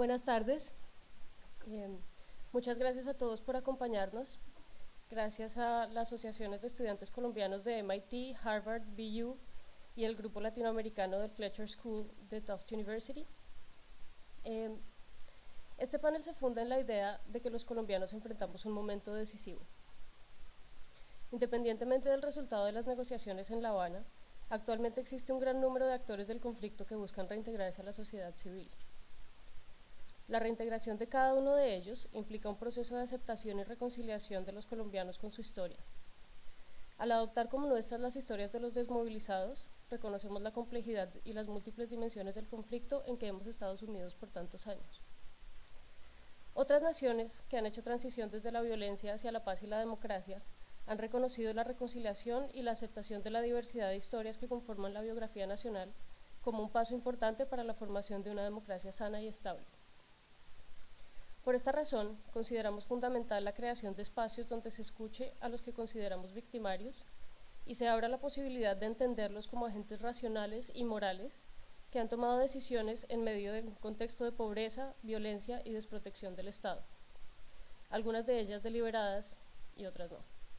Buenas tardes. Muchas gracias a todos por acompañarnos. Gracias a las asociaciones de estudiantes colombianos de MIT, Harvard, BU y el grupo latinoamericano del Fletcher School de Tufts University. Este panel se funda en la idea de que los colombianos enfrentamos un momento decisivo. Independientemente del resultado de las negociaciones en La Habana, actualmente existe un gran número de actores del conflicto que buscan reintegrarse a la sociedad civil. La reintegración de cada uno de ellos implica un proceso de aceptación y reconciliación de los colombianos con su historia. Al adoptar como nuestras las historias de los desmovilizados, reconocemos la complejidad y las múltiples dimensiones del conflicto en que hemos estado sumidos por tantos años. Otras naciones que han hecho transición desde la violencia hacia la paz y la democracia han reconocido la reconciliación y la aceptación de la diversidad de historias que conforman la biografía nacional como un paso importante para la formación de una democracia sana y estable. Por esta razón, consideramos fundamental la creación de espacios donde se escuche a los que consideramos victimarios y se abra la posibilidad de entenderlos como agentes racionales y morales que han tomado decisiones en medio de un contexto de pobreza, violencia y desprotección del Estado, algunas de ellas deliberadas y otras no.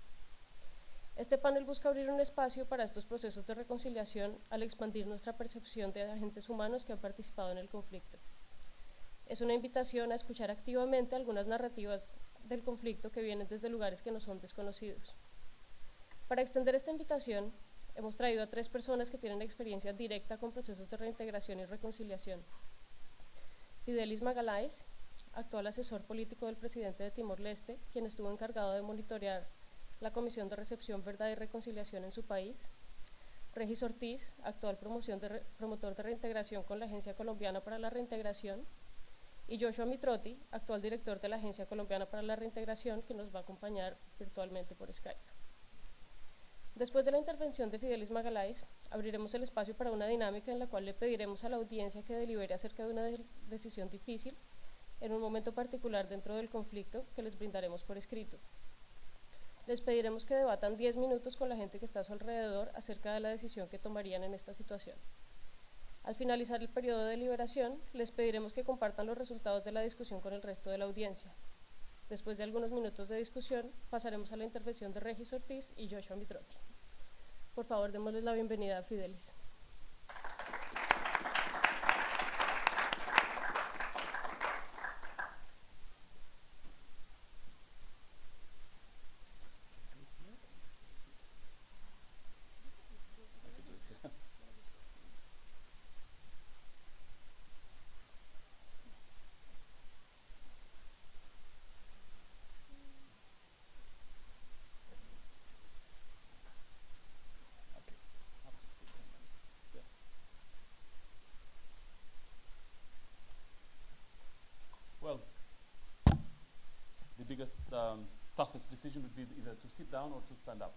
Este panel busca abrir un espacio para estos procesos de reconciliación al expandir nuestra percepción de agentes humanos que han participado en el conflicto. Es una invitación a escuchar activamente algunas narrativas del conflicto que vienen desde lugares que no son desconocidos. Para extender esta invitación, hemos traído a 3 personas que tienen experiencia directa con procesos de reintegración y reconciliación. Fidelis Magalhaes, actual asesor político del presidente de Timor-Leste, quien estuvo encargado de monitorear la Comisión de Recepción, Verdad y Reconciliación en su país. Regis Ortiz, actual promotor de reintegración con la Agencia Colombiana para la Reintegración. Y Mitrotti, actual director de la Agencia Colombiana para la Reintegración, que nos va a acompañar virtualmente por Skype. Después de la intervención de Fidelis Magalhaes, abriremos el espacio para una dinámica en la cual le pediremos a la audiencia que delibere acerca de una decisión difícil en un momento particular dentro del conflicto que les brindaremos por escrito. Les pediremos que debatan 10 minutos con la gente que está a su alrededor acerca de la decisión que tomarían en esta situación. Al finalizar el periodo de deliberación, les pediremos que compartan los resultados de la discusión con el resto de la audiencia. Después de algunos minutos de discusión, pasaremos a la intervención de Regis Ortiz y Mitrotti. Por favor, démosles la bienvenida a Fidelis. The biggest, toughest decision would be either to sit down or to stand up.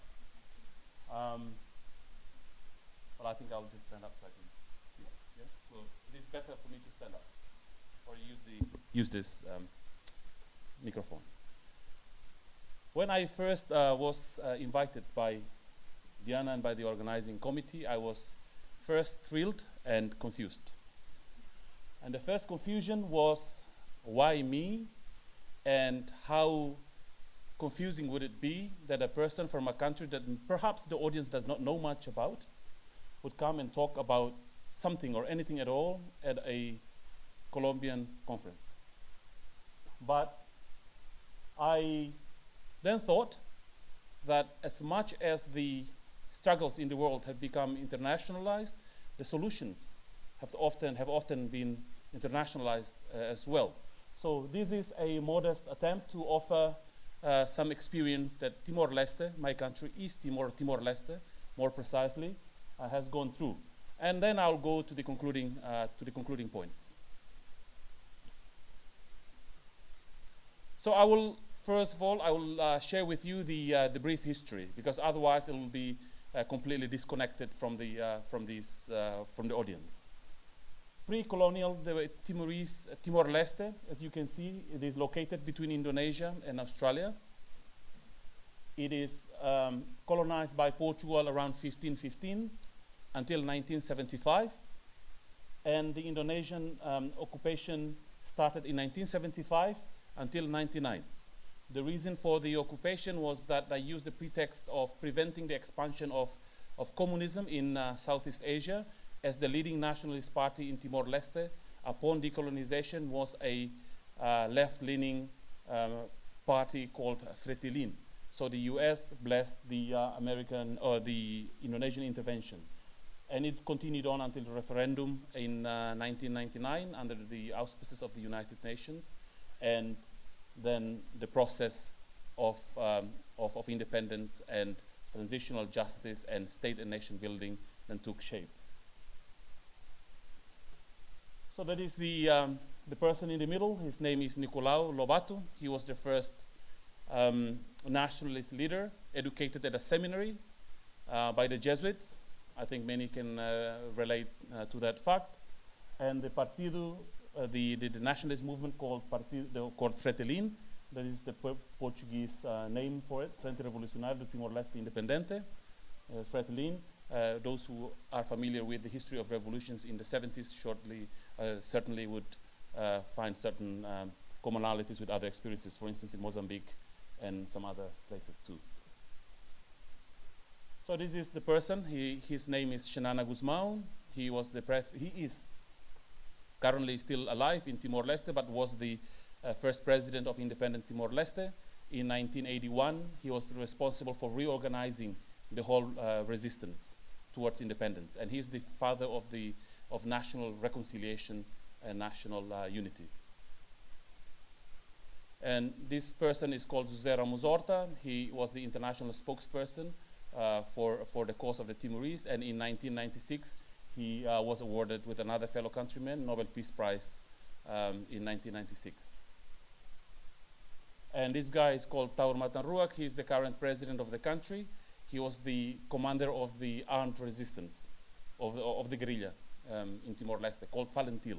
But I think I'll just stand up so I can see. Yeah? So it is better for me to stand up or use this microphone. When I first was invited by Diana and by the organizing committee, I was first thrilled and confused. And the first confusion was, why me? And how confusing would it be that a person from a country that perhaps the audience does not know much about would come and talk about something or anything at all at a Colombian conference. But I then thought that as much as the struggles in the world have become internationalized, the solutions have often been internationalized as well. So this is a modest attempt to offer some experience that Timor-Leste, my country, East Timor-Leste, more precisely, has gone through. And then I'll go to the concluding points. So I will, first of all, share with you the brief history, because otherwise it will be completely disconnected from the audience. Pre-colonial, the Timor-Leste, as you can see, it is located between Indonesia and Australia. It is colonized by Portugal around 1515 until 1975. And the Indonesian occupation started in 1975 until 99. The reason for the occupation was that they used the pretext of preventing the expansion of communism in Southeast Asia, as the leading nationalist party in Timor-Leste, upon decolonization, was a left-leaning party called Fretilin. So the US blessed the American or the Indonesian intervention. And it continued on until the referendum in 1999 under the auspices of the United Nations. And then the process of independence and transitional justice and state and nation building then took shape. So that is the person in the middle. His name is Nicolau Lobato. He was the first nationalist leader, educated at a seminary by the Jesuits. I think many can relate to that fact. And the partido, the nationalist movement called Fretilin, that is the Portuguese name for it, Frente Revolucionário do Timor-Leste Independente, Fretilin. Those who are familiar with the history of revolutions in the 70s certainly would find certain commonalities with other experiences, for instance, in Mozambique and some other places too. So this is the person. His name is Xanana Guzmão. He is currently still alive in Timor-Leste, but was the first president of independent Timor-Leste. In 1981, he was responsible for reorganizing the whole resistance towards independence. And he's the father of national reconciliation and national unity. And this person is called José Ramos Horta. He was the international spokesperson for the cause of the Timorese, and in 1996 he was awarded with another fellow countryman Nobel Peace Prize in 1996. And this guy is called Taur Matanruak. He is the current president of the country. He was the commander of the armed resistance of the guerrilla in Timor-Leste, called Valentil.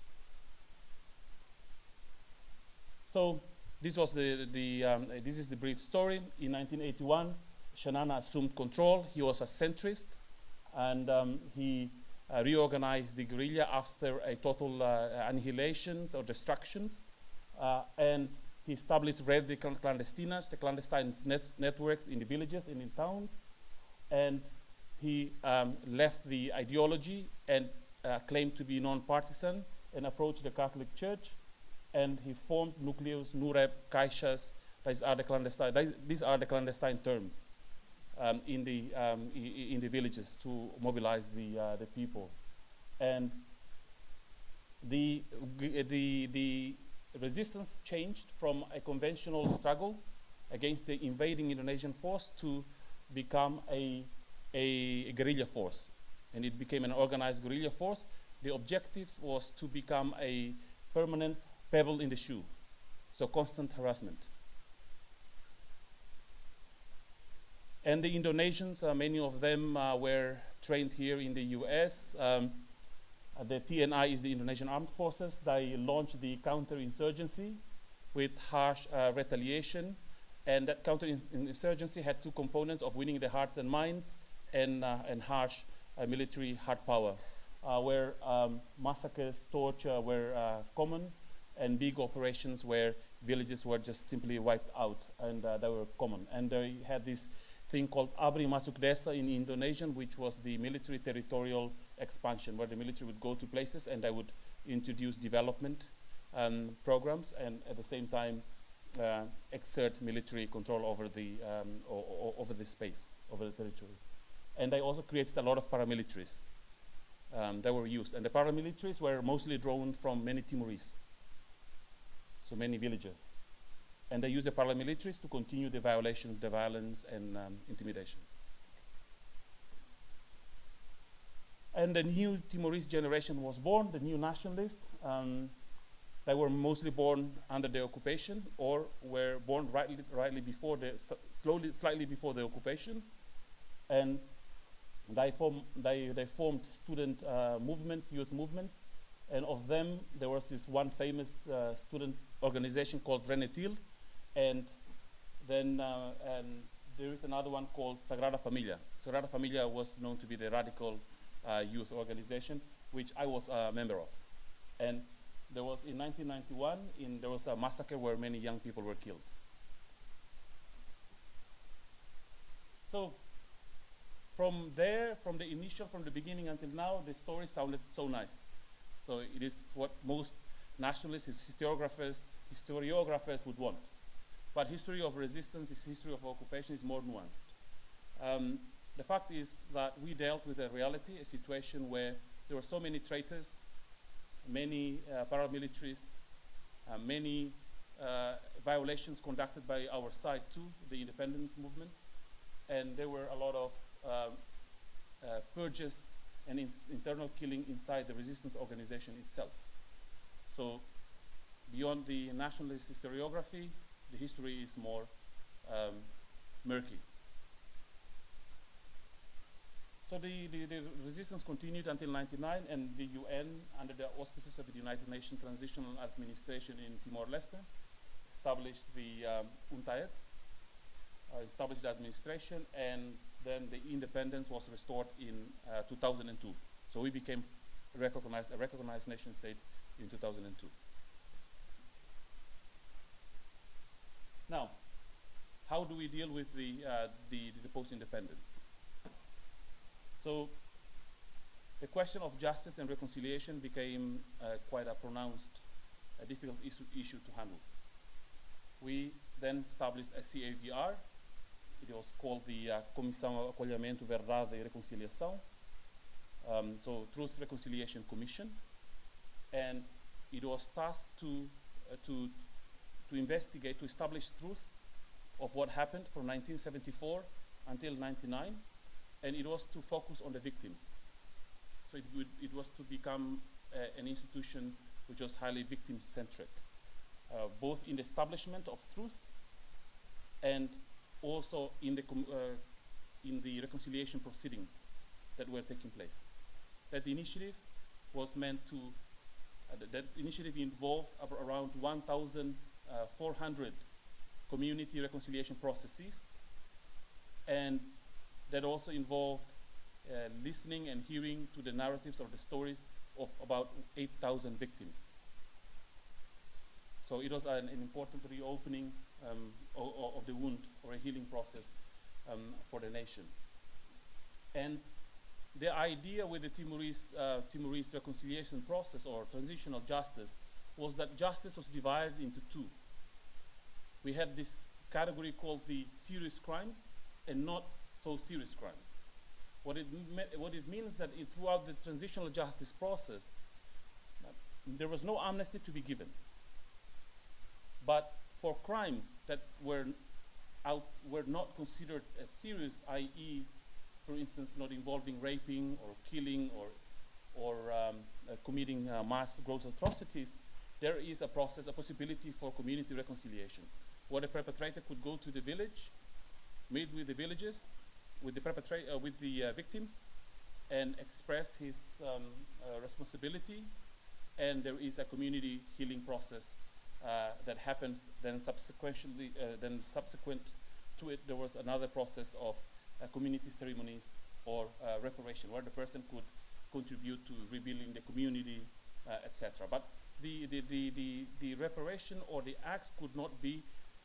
So this was this is the brief story. In 1981, Xanana assumed control. He was a centrist, and he reorganized the guerrilla after a total annihilations or destructions, and he established radical clandestinas, the clandestine networks in the villages and in towns, and he left the ideology and claimed to be non-partisan and approached the Catholic Church, and he formed nucleus, nureb, caixas. These are the clandestine terms in the villages to mobilize the people, and the resistance changed from a conventional struggle against the invading Indonesian force to become a guerrilla force, and it became an organized guerrilla force. The objective was to become a permanent pebble in the shoe, so constant harassment. And the Indonesians, many of them were trained here in the US. The TNI is the Indonesian Armed Forces. They launched the counterinsurgency with harsh retaliation. And that counterinsurgency had two components of winning the hearts and minds and harsh military hard power, where massacres, torture were common, and big operations where villages were just simply wiped out, and they were common. And they had this thing called Abri Masuk Desa in Indonesian, which was the military territorial expansion, where the military would go to places and they would introduce development programs, and at the same time exert military control over the space, over the territory. And they also created a lot of paramilitaries that were used. And the paramilitaries were mostly drawn from many Timorese, so many villages. And they used the paramilitaries to continue the violations, the violence, and intimidations. And the new Timorese generation was born, the new nationalists. They were mostly born under the occupation, or were born rightly before slightly before the occupation. And they formed student movements, youth movements. And of them, there was this one famous student organization called Renetil. And then there is another one called Sagrada Familia. Sagrada Familia was known to be the radical youth organization, which I was a member of. And there was in 1991, there was a massacre where many young people were killed. So from there, from the beginning until now, the story sounded so nice. So it is what most nationalists, historiographers would want. But history of resistance, history of occupation is more nuanced. The fact is that we dealt with a reality, a situation where there were so many traitors, many paramilitaries, many violations conducted by our side too, the independence movements, and there were a lot of purges and internal killing inside the resistance organization itself. So beyond the nationalist historiography, the history is more murky. So the resistance continued until 1999, and the UN, under the auspices of the United Nations Transitional Administration in Timor-Leste, established the UNTAED, established the administration, and then the independence was restored in 2002. So we became a recognized nation state in 2002. Now, how do we deal with the post-independence? So the question of justice and reconciliation became quite a pronounced, difficult issue to handle. We then established a CAVR. It was called the Comissão Acolhimento, Verdade e Reconciliação, so Truth Reconciliation Commission, and it was tasked to investigate, to establish truth of what happened from 1974 until 1999, and it was to focus on the victims. So it was to become an institution which was highly victim-centric, both in the establishment of truth and also in the reconciliation proceedings that were taking place. That initiative was meant to, that initiative involved around 1,400 community reconciliation processes, and that also involved listening and hearing to the narratives or the stories of about 8,000 victims. So it was an important reopening of the wound, or a healing process for the nation. And the idea with the Timorese reconciliation process, or transitional justice, was that justice was divided into two. We had this category called the serious crimes and not so serious crimes. What it means that throughout the transitional justice process, there was no amnesty to be given. But for crimes that were not considered as serious, i.e., for instance, not involving raping or killing or committing mass gross atrocities, there is a process, a possibility for community reconciliation, where the perpetrator could go to the village, meet with the villagers, with the victims, and express his responsibility, and there is a community healing process that happens. Then subsequent to it, there was another process of community ceremonies or reparation, where the person could contribute to rebuilding the community, etc. But the reparation or the acts could not be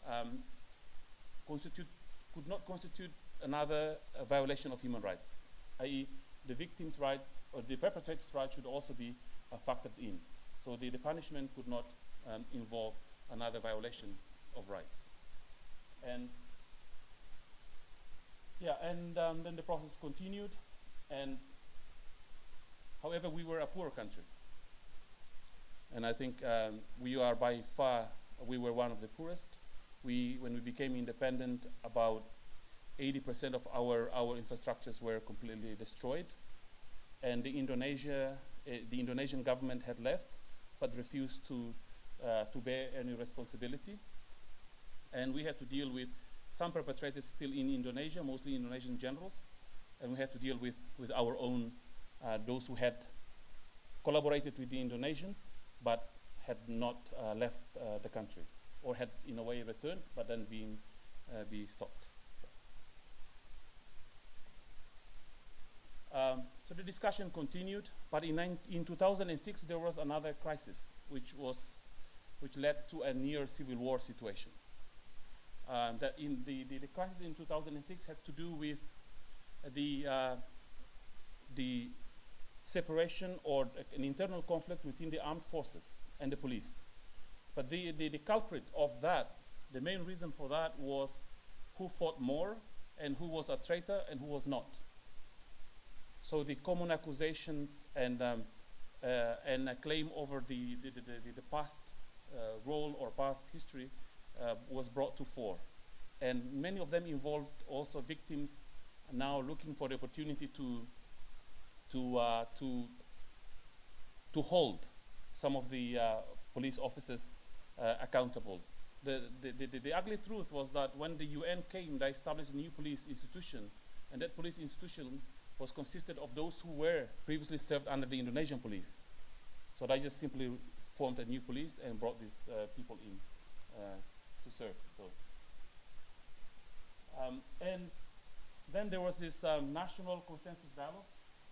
constitute another violation of human rights, i.e., the victim's rights or the perpetrator's rights should also be factored in. So the punishment could not involve another violation of rights. And yeah, and then the process continued. And however, we were a poor country, and I think we are by far, we were one of the poorest. When we became independent, about 80% of our infrastructures were completely destroyed, and the Indonesian government had left, but refused to bear any responsibility, and we had to deal with some perpetrators still in Indonesia, mostly Indonesian generals, and we had to deal with our own, those who had collaborated with the Indonesians, but had not left the country, or had in a way returned, but then be stopped. So the discussion continued, but in 2006 there was another crisis, which led to a near civil war situation. That in the crisis in 2006 had to do with the separation or an internal conflict within the armed forces and the police. But the culprit of that, the main reason for that was who fought more and who was a traitor and who was not. So the common accusations and a claim over the past role or past history was brought to fore. And many of them involved also victims now looking for the opportunity to hold some of the police officers accountable. The ugly truth was that when the UN came, they established a new police institution, and that police institution was consisted of those who were previously served under the Indonesian police. So they just simply formed a new police and brought these people in to serve. So, and then there was this national consensus dialogue.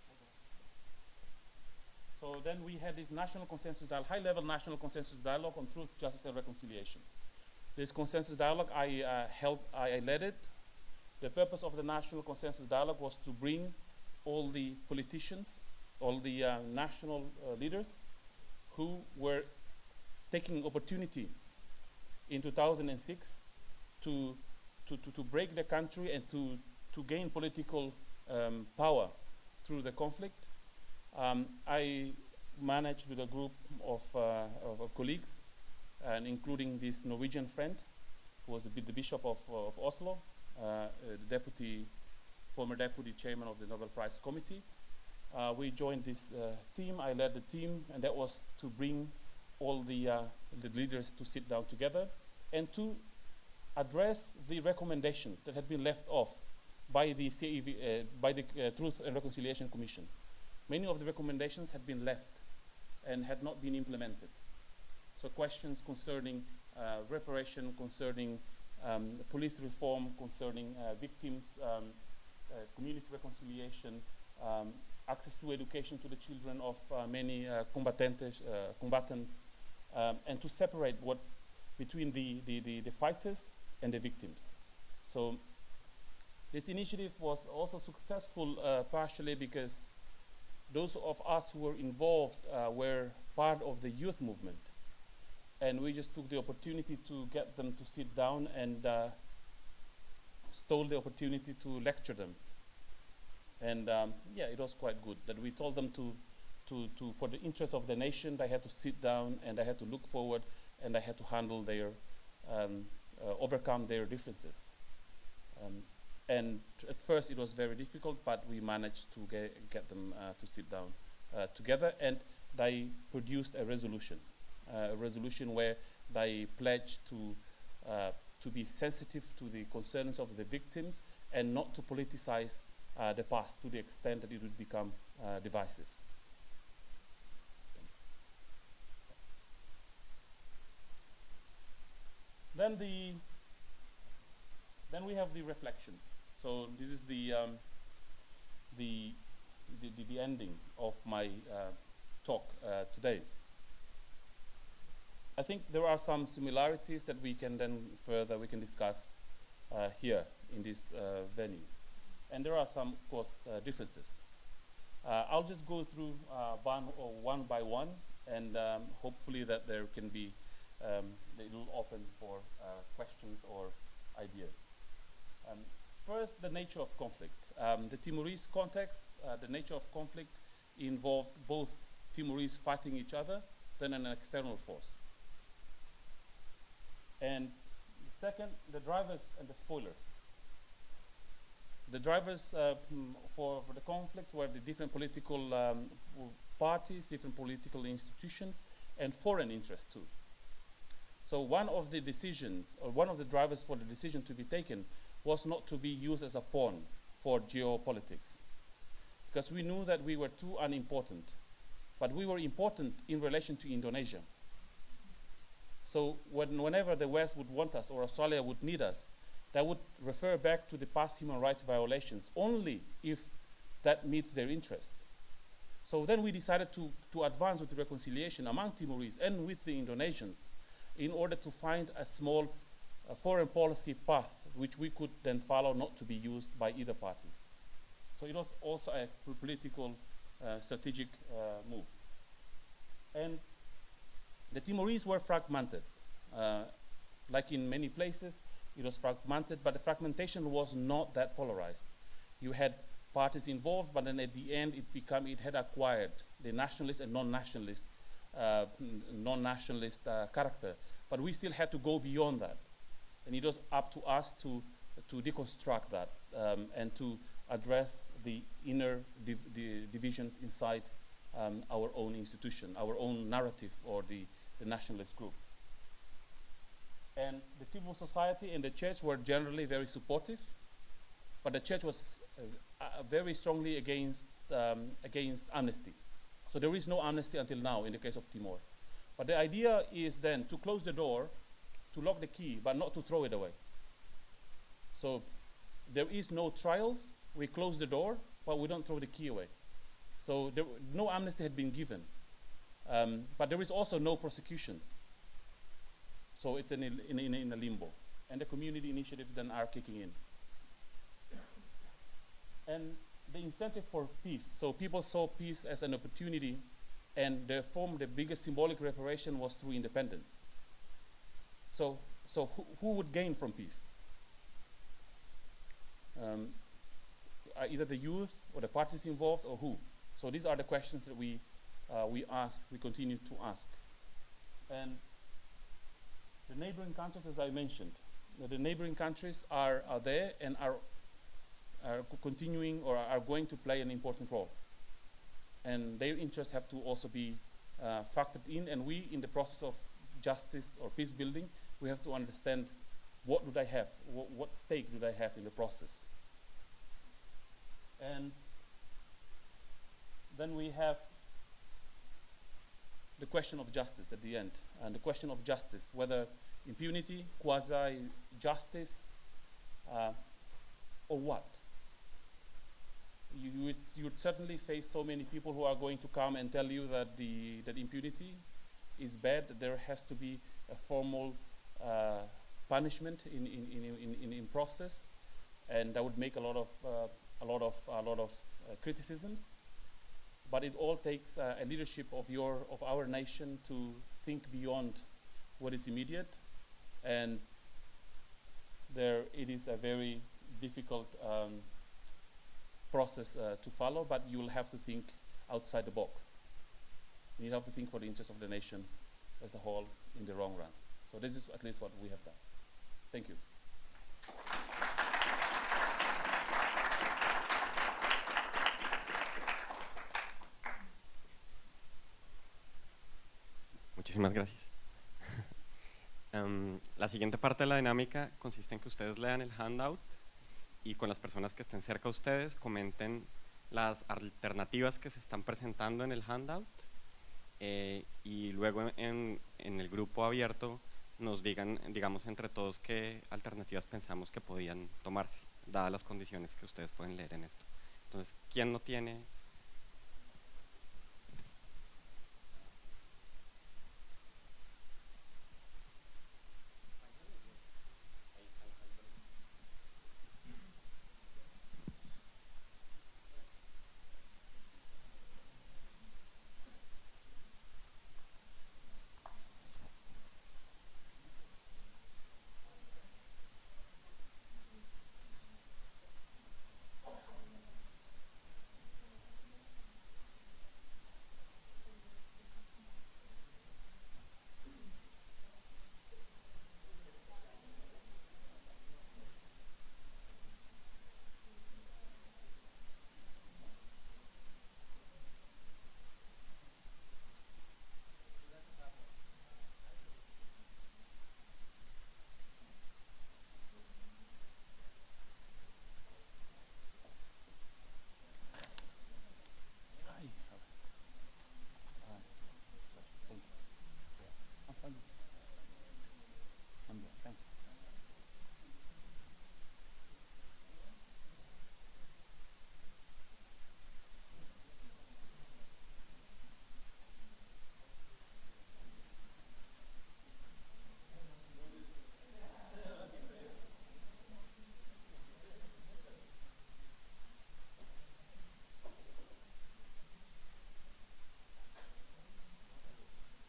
So then we had this national consensus dialogue, high-level national consensus dialogue on truth, justice, and reconciliation. This consensus dialogue, I led it. The purpose of the national consensus dialogue was to bring all the politicians, all the national leaders who were taking opportunity in 2006 to break the country and to gain political power through the conflict. I managed with a group of colleagues, and including this Norwegian friend, who was the Bishop of Oslo, the former deputy chairman of the Nobel Prize Committee. We joined this team. I led the team, and that was to bring all the leaders to sit down together and to address the recommendations that had been left off by the Truth and Reconciliation Commission. Many of the recommendations had been left and had not been implemented. So questions concerning reparation, concerning police reform, concerning victims, community reconciliation, access to education to the children of many combatants, and to separate between the fighters and the victims. So this initiative was also successful partially because those of us who were involved were part of the youth movement. And we just took the opportunity to get them to sit down and stole the opportunity to lecture them. And yeah, it was quite good that we told them for the interest of the nation, they had to sit down and they had to look forward and they had to handle their, overcome their differences. And at first it was very difficult, but we managed to get them to sit down together, and they produced a resolution where they pledged to be sensitive to the concerns of the victims and not to politicize the past to the extent that it would become divisive. Then we have the reflections. So this is the ending of my talk today. I think there are some similarities that we can then we can discuss here in this venue. And there are some, of course, differences. I'll just go through one by one, and hopefully that there can be, it will open for questions or ideas. First, the nature of conflict. The Timorese context, the nature of conflict involved both Timorese fighting each other, then an external force. And second, the drivers and the spoilers. The drivers for the conflicts were the different political parties, different political institutions, and foreign interests too. So one of the decisions, or one of the drivers for the decision to be taken, was not to be used as a pawn for geopolitics. Because we knew that we were too unimportant, but we were important in relation to Indonesia. So whenever the West would want us or Australia would need us, they would refer back to the past human rights violations only if that meets their interest. So then we decided to advance with the reconciliation among Timorese and with the Indonesians in order to find a small foreign policy path which we could then follow, not to be used by either parties. So it was also a political, strategic move. And the Timorese were fragmented. Like in many places, it was fragmented, but the fragmentation was not that polarized. You had parties involved, but then at the end it had acquired the nationalist and non-nationalist character. But we still had to go beyond that. And it was up to us to deconstruct that and to address the inner divisions inside our own institution, our own narrative, or the nationalist group. And the civil society and the church were generally very supportive, but the church was very strongly against amnesty. So there is no amnesty until now in the case of Timor. But the idea is then to close the door, to lock the key, but not to throw it away. So there is no trials, we close the door, but we don't throw the key away. So no amnesty had been given. But there is also no prosecution. So it's in a limbo. And the community initiatives then are kicking in. And the incentive for peace. So people saw peace as an opportunity, and therefore the biggest symbolic reparation was through independence. So who would gain from peace? Either the youth or the parties involved, or who? So these are the questions that we continue to ask. And the neighboring countries, as I mentioned, the neighboring countries are there and are continuing or are going to play an important role. And their interests have to also be factored in, and we, in the process of justice or peace building, we have to understand what do they have, what stake do they have in the process. And then we have the question of justice at the end, and the question of justice, whether impunity, quasi-justice, or what? You would certainly face so many people who are going to come and tell you that that impunity is bad, that there has to be a formal punishment in process, and that would make a lot of criticisms. But it all takes a leadership of our nation to think beyond what is immediate, and it is a very difficult process to follow, but you will have to think outside the box. You have to think for the interest of the nation as a whole in the long run. So this is at least what we have done. Thank you. Muchísimas gracias. La siguiente parte de la dinámica consiste en que ustedes lean el handout y con las personas que estén cerca de ustedes comenten las alternativas que se están presentando en el handout, y luego en el grupo abierto nos digan, digamos, entre todos qué alternativas pensamos que podían tomarse, dadas las condiciones que ustedes pueden leer en esto. Entonces, ¿quién no tiene?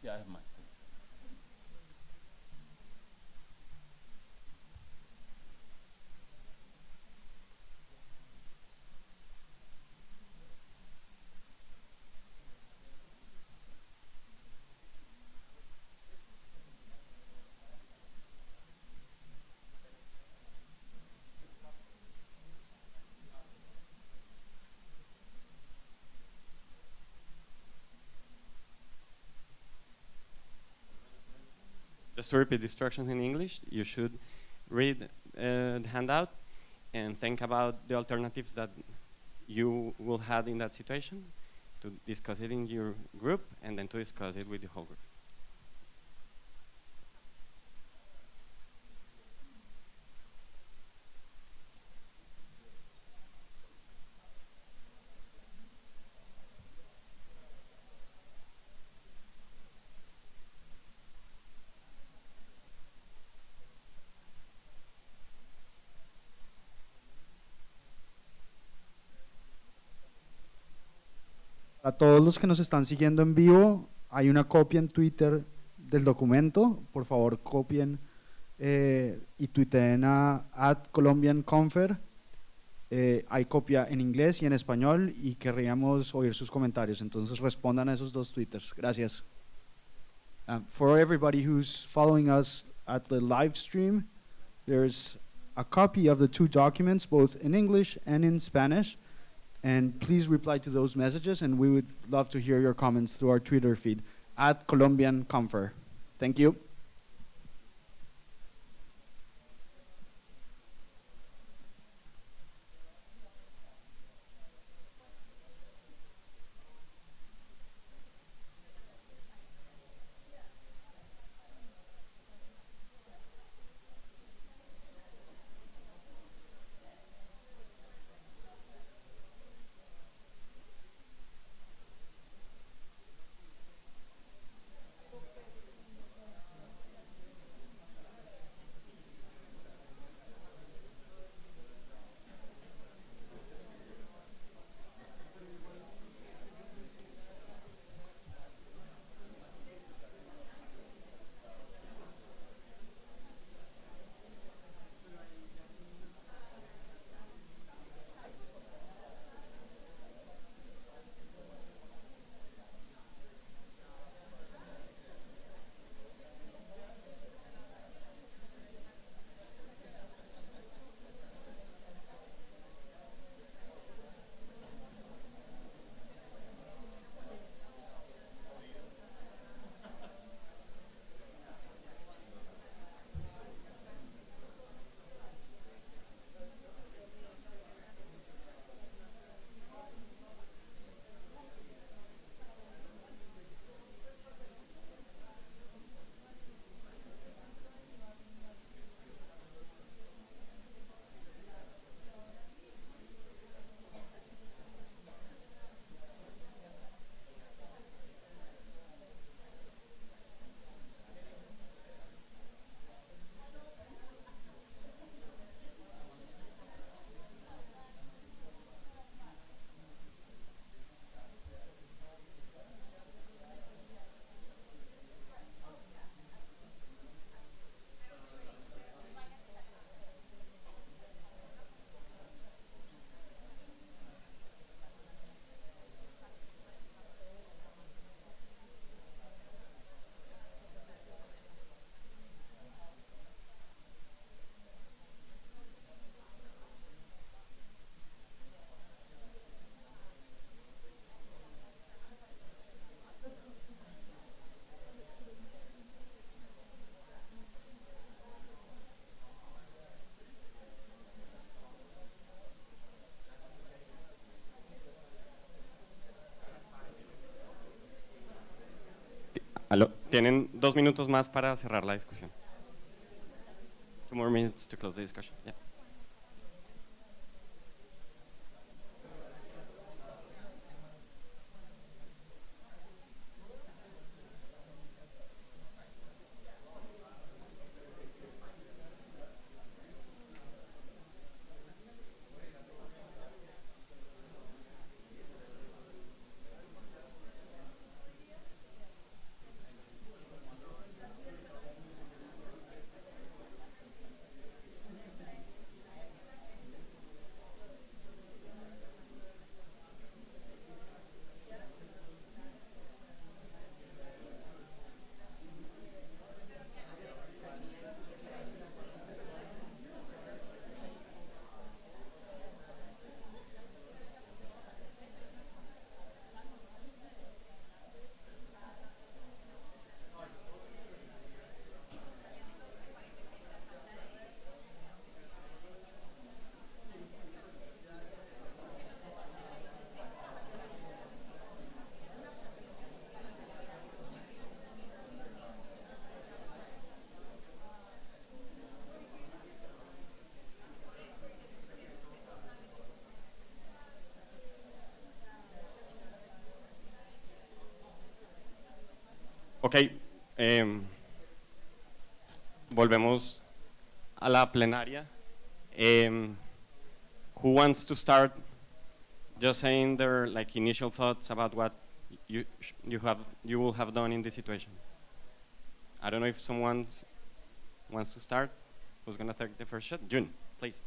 Yeah, I have mine. Just to repeat the instructions in English, you should read the handout and think about the alternatives that you will have in that situation, to discuss it in your group, and then to discuss it with the whole group. A todos los que nos están siguiendo en vivo, hay una copia en Twitter del documento. Por favor, copien y tuiteen a Colombian Confer. Hay copia en inglés y en español y querríamos oír sus comentarios. Entonces respondan a esos dos twitters. Gracias. For everybody who's following us at the live stream, there's a copy of the two documents, both in English and in Spanish. And please reply to those messages, and we would love to hear your comments through our Twitter feed at Colombian Confer. Thank you. Aló, tienen 2 minutos más para cerrar la discusión. 2 more minutes to close the discussion. Yeah. Ok, volvemos a la plenaria. Who wants to start just saying their like initial thoughts about what you will have done in this situation? I don't know if someone wants to start. Who's going to take the first shot? June, please.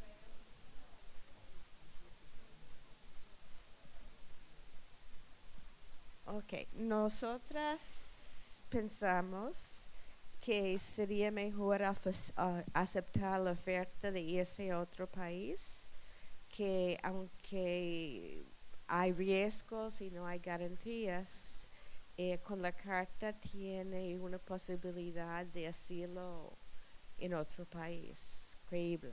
Ok, nosotras pensamos que sería mejor aceptar la oferta de irse a otro país, que aunque hay riesgos y no hay garantías, con la carta tiene una posibilidad de asilo en otro país creíble.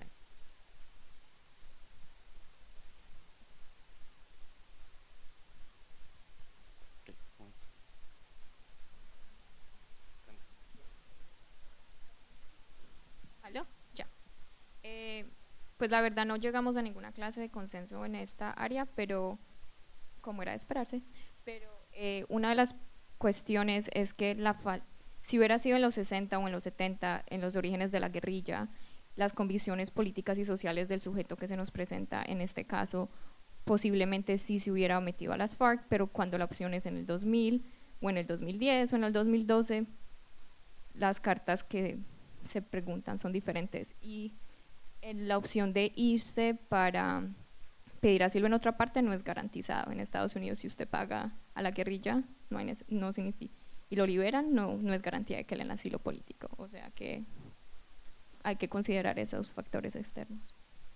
¿Aló? Ya. Pues la verdad no llegamos a ninguna clase de consenso en esta área, pero como era de esperarse, pero una de las cuestiones es que si hubiera sido en los 60 o en los 70, en los orígenes de la guerrilla, las convicciones políticas y sociales del sujeto que se nos presenta en este caso, posiblemente sí se hubiera metido a las FARC, pero cuando la opción es en el 2000 o en el 2010 o en el 2012, las cartas que se preguntan son diferentes, y la opción de irse para pedir asilo en otra parte no es garantizado. En Estados Unidos, si usted paga a la guerrilla no significa, y lo liberan, no es garantía de que le den asilo político, o sea que hay que considerar esos factores externos.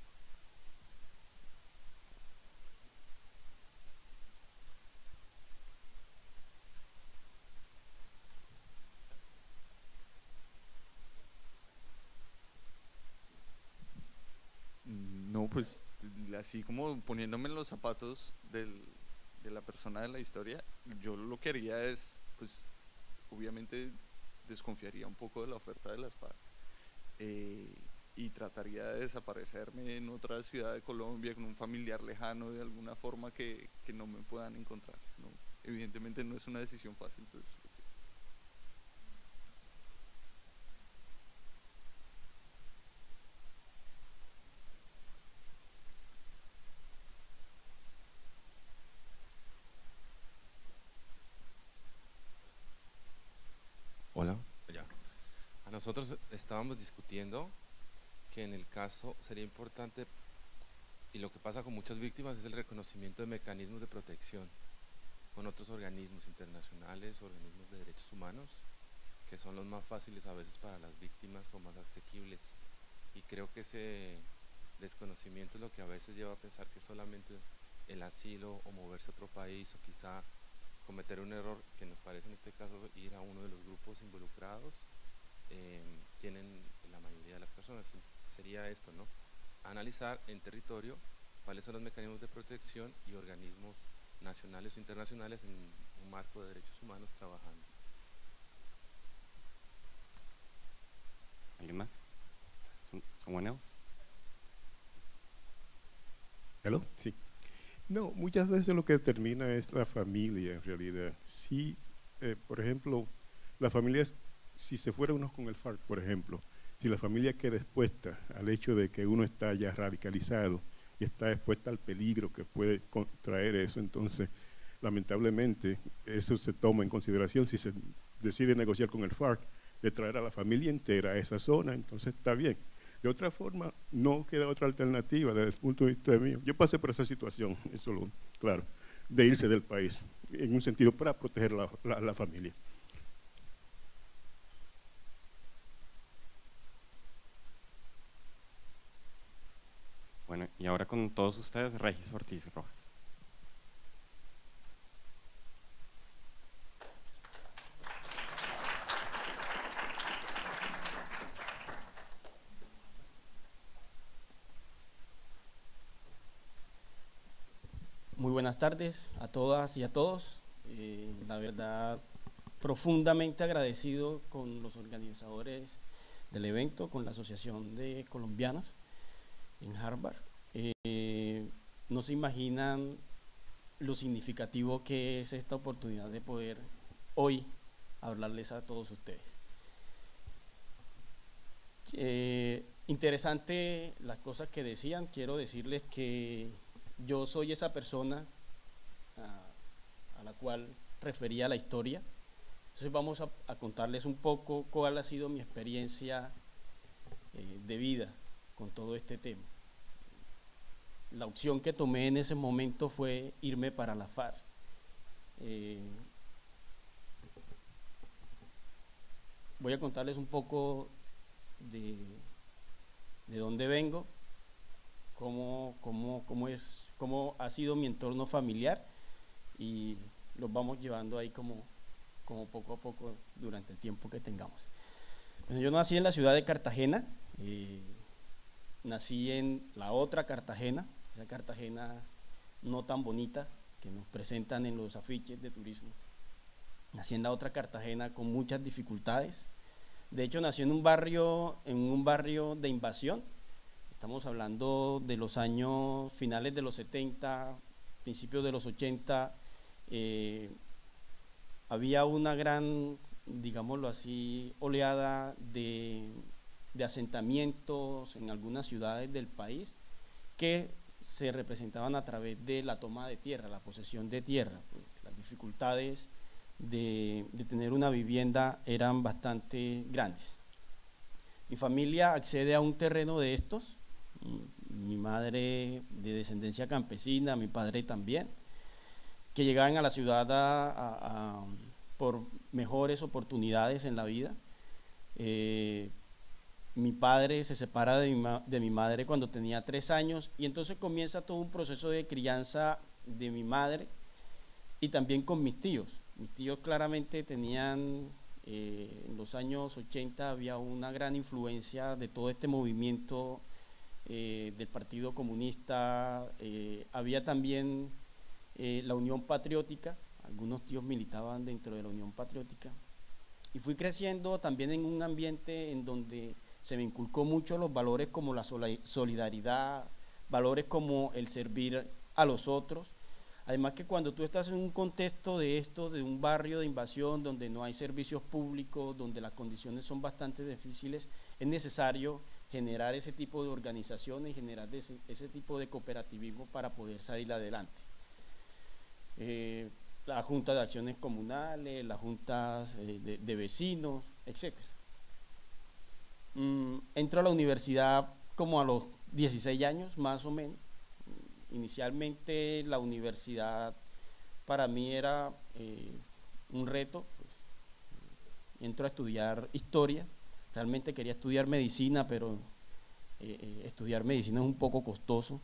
No, pues así como poniéndome en los zapatos de la persona de la historia, yo lo que haría es, pues obviamente desconfiaría un poco de la oferta de las FARC, y trataría de desaparecerme en otra ciudad de Colombia con un familiar lejano de alguna forma que no me puedan encontrar, ¿no? Evidentemente no es una decisión fácil, pero es lo que... Hola, ya. A nosotros estábamos discutiendo que en el caso sería importante, y lo que pasa con muchas víctimas es el reconocimiento de mecanismos de protección con otros organismos internacionales, organismos de derechos humanos, que son los más fáciles a veces para las víctimas o más asequibles, y creo que ese desconocimiento es lo que a veces lleva a pensar que solamente el asilo o moverse a otro país, o quizá cometer un error que nos parece en este caso ir a uno de los grupos involucrados, tienen la mayoría de las personas. Sería esto, ¿no? Analizar en territorio cuáles son los mecanismos de protección y organismos nacionales o internacionales en un marco de derechos humanos trabajando. ¿Alguien más? Someone else? ¿Hello? Sí. No, muchas veces lo que determina es la familia en realidad. Si, por ejemplo, la familia, si se fuera uno con el FARC, por ejemplo, si la familia queda expuesta al hecho de que uno está ya radicalizado y está expuesta al peligro que puede traer eso, entonces lamentablemente eso se toma en consideración si se decide negociar con el FARC, de traer a la familia entera a esa zona, entonces está bien. De otra forma, no queda otra alternativa desde el punto de vista mío. Yo pasé por esa situación, eso lo, claro, de irse del país, en un sentido para proteger la familia. Bueno, y ahora con todos ustedes, Regis, Ortiz, Rojas. Muy buenas tardes a todas y a todos. La verdad, profundamente agradecido con los organizadores del evento, con la Asociación de Colombianos en Harvard. No se imaginan lo significativo que es esta oportunidad de poder hoy hablarles a todos ustedes. Interesante las cosas que decían. Quiero decirles que yo soy esa persona a la cual refería la historia. Entonces vamos a contarles un poco cuál ha sido mi experiencia de vida con todo este tema. La opción que tomé en ese momento fue irme para la FARC. Voy a contarles un poco de dónde vengo, cómo ha sido mi entorno familiar, y los vamos llevando ahí como poco a poco durante el tiempo que tengamos. Bueno, yo nací en la ciudad de Cartagena, nací en la otra Cartagena, esa Cartagena no tan bonita que nos presentan en los afiches de turismo. Nací en la otra Cartagena con muchas dificultades. De hecho, nací en un barrio de invasión. Estamos hablando de los años finales de los 70, principios de los 80. Había una gran, digámoslo así, oleada de asentamientos en algunas ciudades del país que se representaban a través de la toma de tierra, la posesión de tierra. Pues, las dificultades de tener una vivienda eran bastante grandes. Mi familia accede a un terreno de estos, mi madre de descendencia campesina, mi padre también, que llegaban a la ciudad por mejores oportunidades en la vida. Mi padre se separa de mi madre cuando tenía 3 años, y entonces comienza todo un proceso de crianza de mi madre y también con mis tíos. Mis tíos claramente tenían, en los años 80 había una gran influencia de todo este movimiento del Partido Comunista. Había también la Unión Patriótica, algunos tíos militaban dentro de la Unión Patriótica, y fui creciendo también en un ambiente en donde se me inculcó mucho los valores como la solidaridad, valores como el servir a los otros. Además que cuando tú estás en un contexto de esto, de un barrio de invasión donde no hay servicios públicos, donde las condiciones son bastante difíciles, es necesario generar ese tipo de organizaciones y generar ese tipo de cooperativismo para poder salir adelante. La Junta de Acciones Comunales, las juntas de vecinos, etc. Entro a la universidad como a los 16 años, más o menos. Inicialmente la universidad para mí era un reto. Pues, entro a estudiar historia. Realmente quería estudiar medicina, pero estudiar medicina es un poco costoso.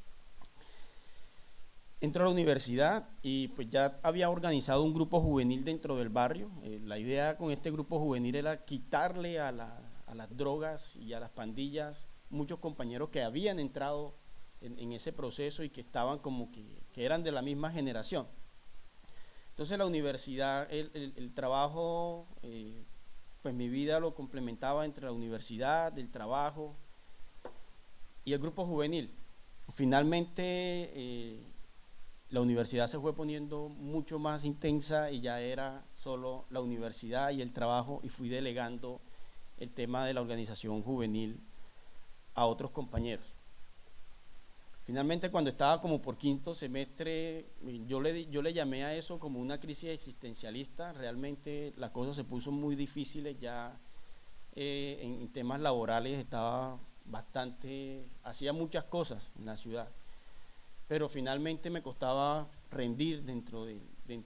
Entro a la universidad y pues ya había organizado un grupo juvenil dentro del barrio. La idea con este grupo juvenil era quitarle a las drogas y a las pandillas muchos compañeros que habían entrado en ese proceso y que estaban como que eran de la misma generación. Entonces la universidad, el trabajo, pues mi vida lo complementaba entre la universidad, el trabajo y el grupo juvenil. Finalmente la universidad se fue poniendo mucho más intensa y ya era solo la universidad y el trabajo, y fui delegando el tema de la organización juvenil a otros compañeros. Finalmente, cuando estaba como por 5º semestre, yo le llamé a eso como una crisis existencialista. Realmente las cosas se puso muy difíciles ya en temas laborales, estaba bastante, hacía muchas cosas en la ciudad, pero finalmente me costaba rendir dentro de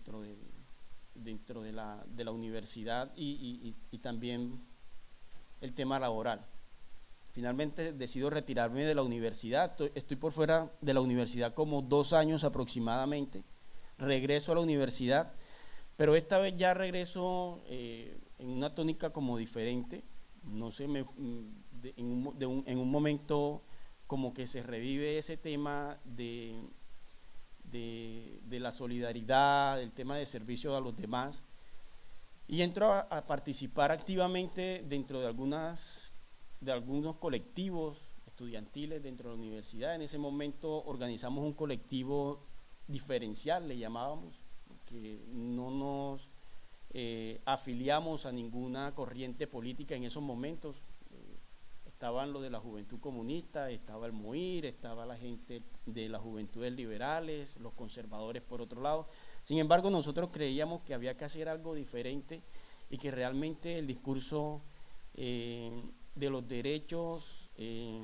la universidad y también el tema laboral. Finalmente decido retirarme de la universidad. Estoy por fuera de la universidad como 2 años aproximadamente. Regreso a la universidad, pero esta vez ya regreso en una tónica como diferente. No sé, en un momento como que se revive ese tema de la solidaridad, el tema de servicio a los demás, y entro a participar activamente dentro de algunos colectivos estudiantiles dentro de la universidad. En ese momento organizamos un colectivo diferencial, le llamábamos, que no nos afiliamos a ninguna corriente política en esos momentos. Estaban los de la Juventud Comunista, estaba el MOIR, estaba la gente de las Juventudes Liberales, los conservadores por otro lado. Sin embargo, nosotros creíamos que había que hacer algo diferente y que realmente el discurso de los derechos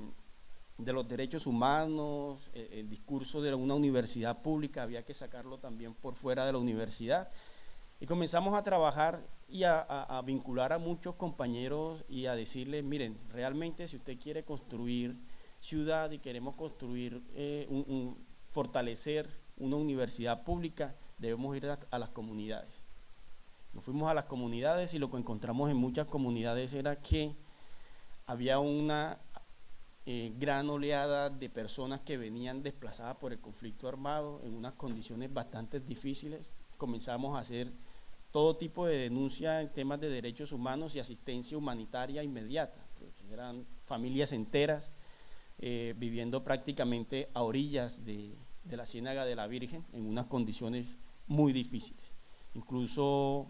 humanos, el discurso de una universidad pública, había que sacarlo también por fuera de la universidad. Y comenzamos a trabajar y a vincular a muchos compañeros y a decirles, miren, realmente si usted quiere construir ciudad y queremos construir, fortalecer una universidad pública, debemos ir a las comunidades. Nos fuimos a las comunidades y lo que encontramos en muchas comunidades era que había una gran oleada de personas que venían desplazadas por el conflicto armado en unas condiciones bastante difíciles. Comenzamos a hacer todo tipo de denuncia en temas de derechos humanos y asistencia humanitaria inmediata. Pues eran familias enteras viviendo prácticamente a orillas de la Ciénaga de la Virgen en unas condiciones muy difíciles. Incluso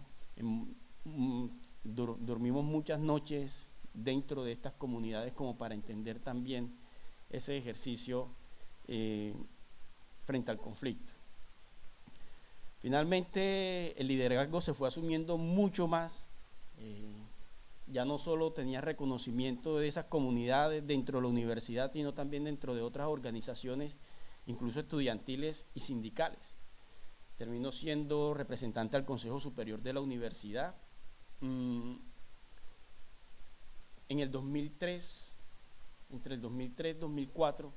dormimos muchas noches dentro de estas comunidades como para entender también ese ejercicio frente al conflicto. Finalmente el liderazgo se fue asumiendo mucho más, ya no solo tenía reconocimiento de esas comunidades dentro de la universidad, sino también dentro de otras organizaciones, incluso estudiantiles y sindicales. Terminó siendo representante al Consejo Superior de la Universidad. En el 2003, entre el 2003 y 2004,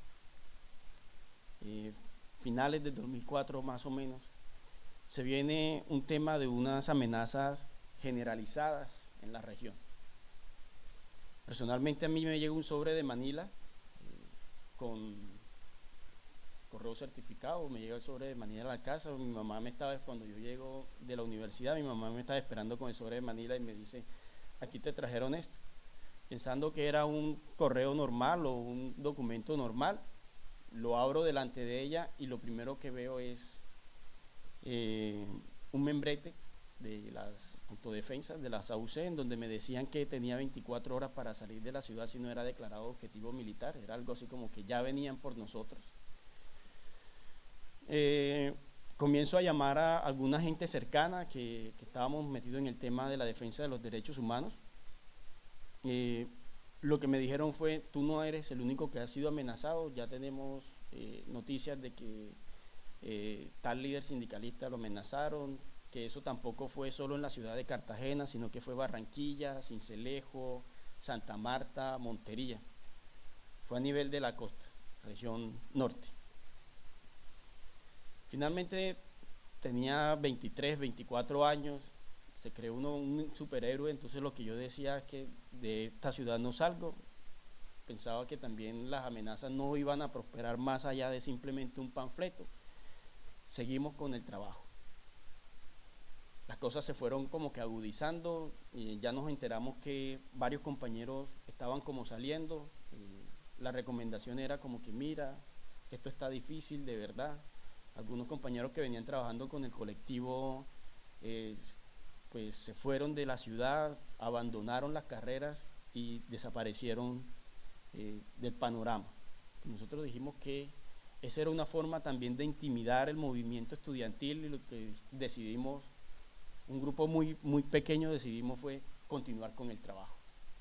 finales del 2004 más o menos, se viene un tema de unas amenazas generalizadas en la región. Personalmente a mí me llegó un sobre de Manila con correo certificado, me llega el sobre de Manila a la casa. Mi mamá me estaba, cuando yo llego de la universidad, mi mamá me estaba esperando con el sobre de Manila y me dice, aquí te trajeron esto, pensando que era un correo normal o un documento normal. Lo abro delante de ella y lo primero que veo es un membrete de las autodefensas, de las AUC, en donde me decían que tenía 24 horas para salir de la ciudad si no era declarado objetivo militar. Era algo así como que ya venían por nosotros. Comienzo a llamar a alguna gente cercana que estábamos metidos en el tema de la defensa de los derechos humanos. Lo que me dijeron fue, tú no eres el único que ha sido amenazado, ya tenemos noticias de que tal líder sindicalista lo amenazaron, que eso tampoco fue solo en la ciudad de Cartagena, sino que fue Barranquilla, Sincelejo, Santa Marta, Montería. Fue a nivel de la costa, región norte. Finalmente tenía 23, 24 años, se creó uno un superhéroe, entonces lo que yo decía es que de esta ciudad no salgo. Pensaba que también las amenazas no iban a prosperar más allá de simplemente un panfleto. Seguimos con el trabajo. Las cosas se fueron como que agudizando y ya nos enteramos que varios compañeros estaban como saliendo. La recomendación era como que mira, esto está difícil de verdad. Algunos compañeros que venían trabajando con el colectivo pues se fueron de la ciudad, abandonaron las carreras y desaparecieron del panorama. Nosotros dijimos que esa era una forma también de intimidar el movimiento estudiantil y lo que decidimos, un grupo muy pequeño decidimos fue continuar con el trabajo.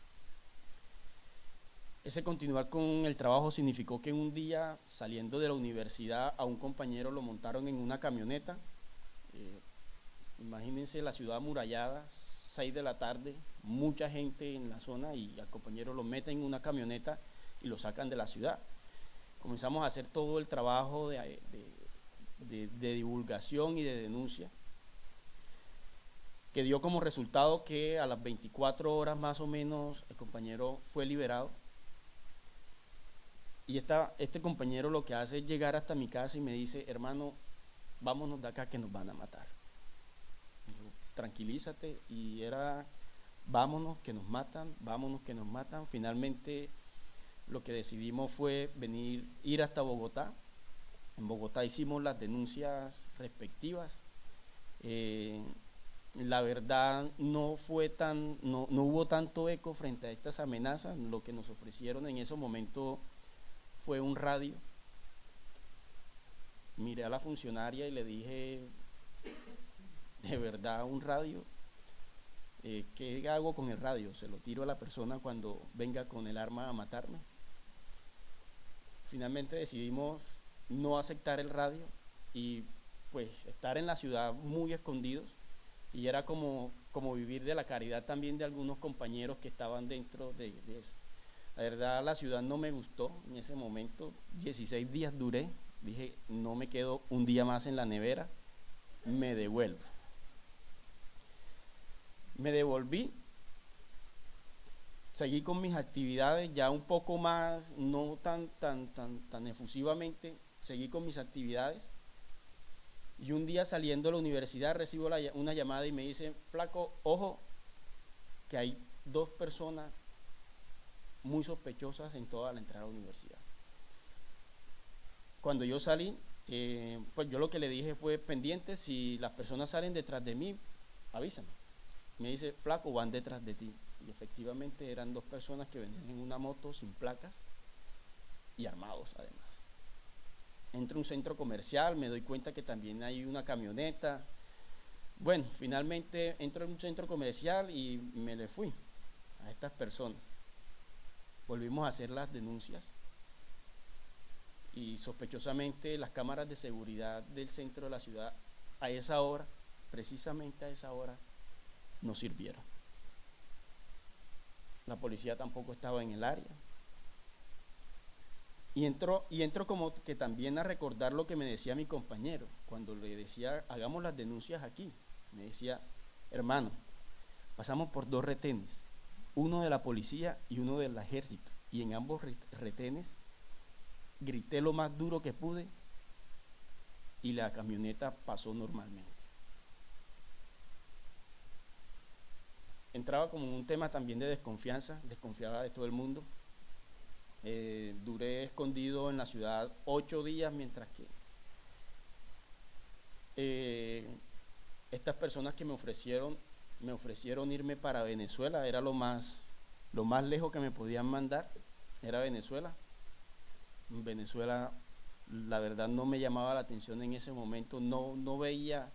Ese continuar con el trabajo significó que un día, saliendo de la universidad, a un compañero lo montaron en una camioneta. Imagínense la ciudad amurallada, 6 de la tarde, mucha gente en la zona y al compañero lo meten en una camioneta y lo sacan de la ciudad. Comenzamos a hacer todo el trabajo de divulgación y de denuncia, que dio como resultado que a las 24 horas más o menos el compañero fue liberado. Y este compañero lo que hace es llegar hasta mi casa y me dice, hermano, vámonos de acá que nos van a matar. Yo, tranquilízate, y era, vámonos que nos matan, vámonos que nos matan. Finalmente lo que decidimos fue ir hasta Bogotá. En Bogotá hicimos las denuncias respectivas. La verdad no hubo tanto eco frente a estas amenazas. Lo que nos ofrecieron en ese momento fue un radio. Miré a la funcionaria y le dije, ¿de verdad un radio? ¿Qué hago con el radio? ¿Se lo tiro a la persona cuando venga con el arma a matarme? Finalmente decidimos no aceptar el radio y pues estar en la ciudad muy escondidos, y era como vivir de la caridad también de algunos compañeros que estaban dentro de eso. La verdad, la ciudad no me gustó en ese momento. 16 días duré, dije, no me quedo un día más en la nevera, me devuelvo. Me devolví, seguí con mis actividades ya un poco más, no tan efusivamente, seguí con mis actividades. Y un día saliendo de la universidad recibo una llamada y me dicen, flaco, ojo, que hay 2 personas muy sospechosas en toda la entrada a la universidad. Cuando yo salí, pues yo lo que le dije fue, pendiente, si las personas salen detrás de mí, avísame. Me dice, flaco, van detrás de ti. Y efectivamente eran 2 personas que venían en una moto sin placas y armados además. Entro a un centro comercial, me doy cuenta que también hay una camioneta. Bueno, finalmente entro en un centro comercial y me le fui a estas personas. Volvimos a hacer las denuncias y sospechosamente las cámaras de seguridad del centro de la ciudad a esa hora, precisamente a esa hora, no sirvieron. La policía tampoco estaba en el área. Y entro como que también a recordar lo que me decía mi compañero, cuando le decía, hagamos las denuncias aquí. Me decía, hermano, pasamos por 2 retenes, uno de la policía y uno del ejército, y en ambos retenes grité lo más duro que pude y la camioneta pasó normalmente. Entraba como en un tema también de desconfianza, desconfiaba de todo el mundo. Duré escondido en la ciudad 8 días, mientras que estas personas que me ofrecieron irme para Venezuela. Era lo más lejos que me podían mandar, era Venezuela. Venezuela, la verdad, no me llamaba la atención en ese momento, no veía,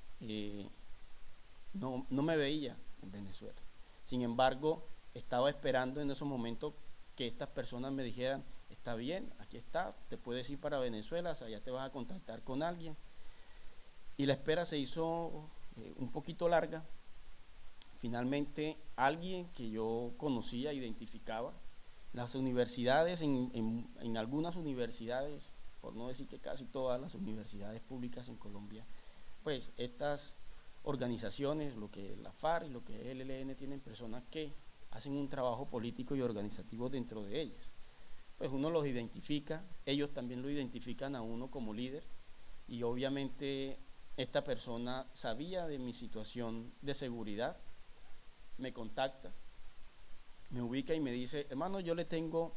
no me veía en Venezuela. Sin embargo, estaba esperando en esos momentos que estas personas me dijeran, está bien, aquí está, te puedes ir para Venezuela, o sea, ya te vas a contactar con alguien. Y la espera se hizo un poquito larga. Finalmente, alguien que yo conocía, identificaba, las universidades, en algunas universidades, por no decir que casi todas las universidades públicas en Colombia, pues estas organizaciones, lo que la FARC y lo que el ELN, tienen personas que hacen un trabajo político y organizativo dentro de ellas. Pues uno los identifica, ellos también lo identifican a uno como líder, y obviamente esta persona sabía de mi situación de seguridad, me contacta, me ubica y me dice, hermano, yo le tengo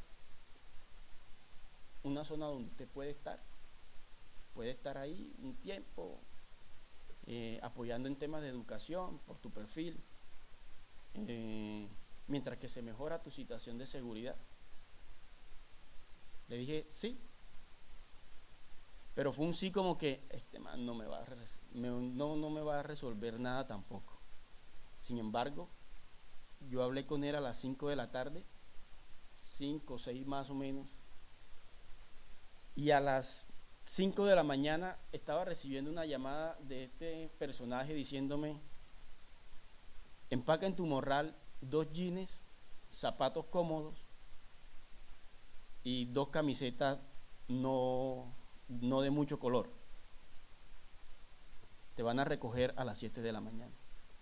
una zona donde usted puede estar ahí un tiempo, apoyando en temas de educación por tu perfil, mientras que se mejora tu situación de seguridad. Le dije, sí, pero fue un sí como que este man no me va a resolver nada tampoco. Sin embargo, yo hablé con él a las 5 de la tarde, 5 o 6 más o menos, y a las 5 de la mañana estaba recibiendo una llamada de este personaje diciéndome, empaca en tu morral 2 jeans, zapatos cómodos y 2 camisetas no de mucho color. Te van a recoger a las 7 de la mañana.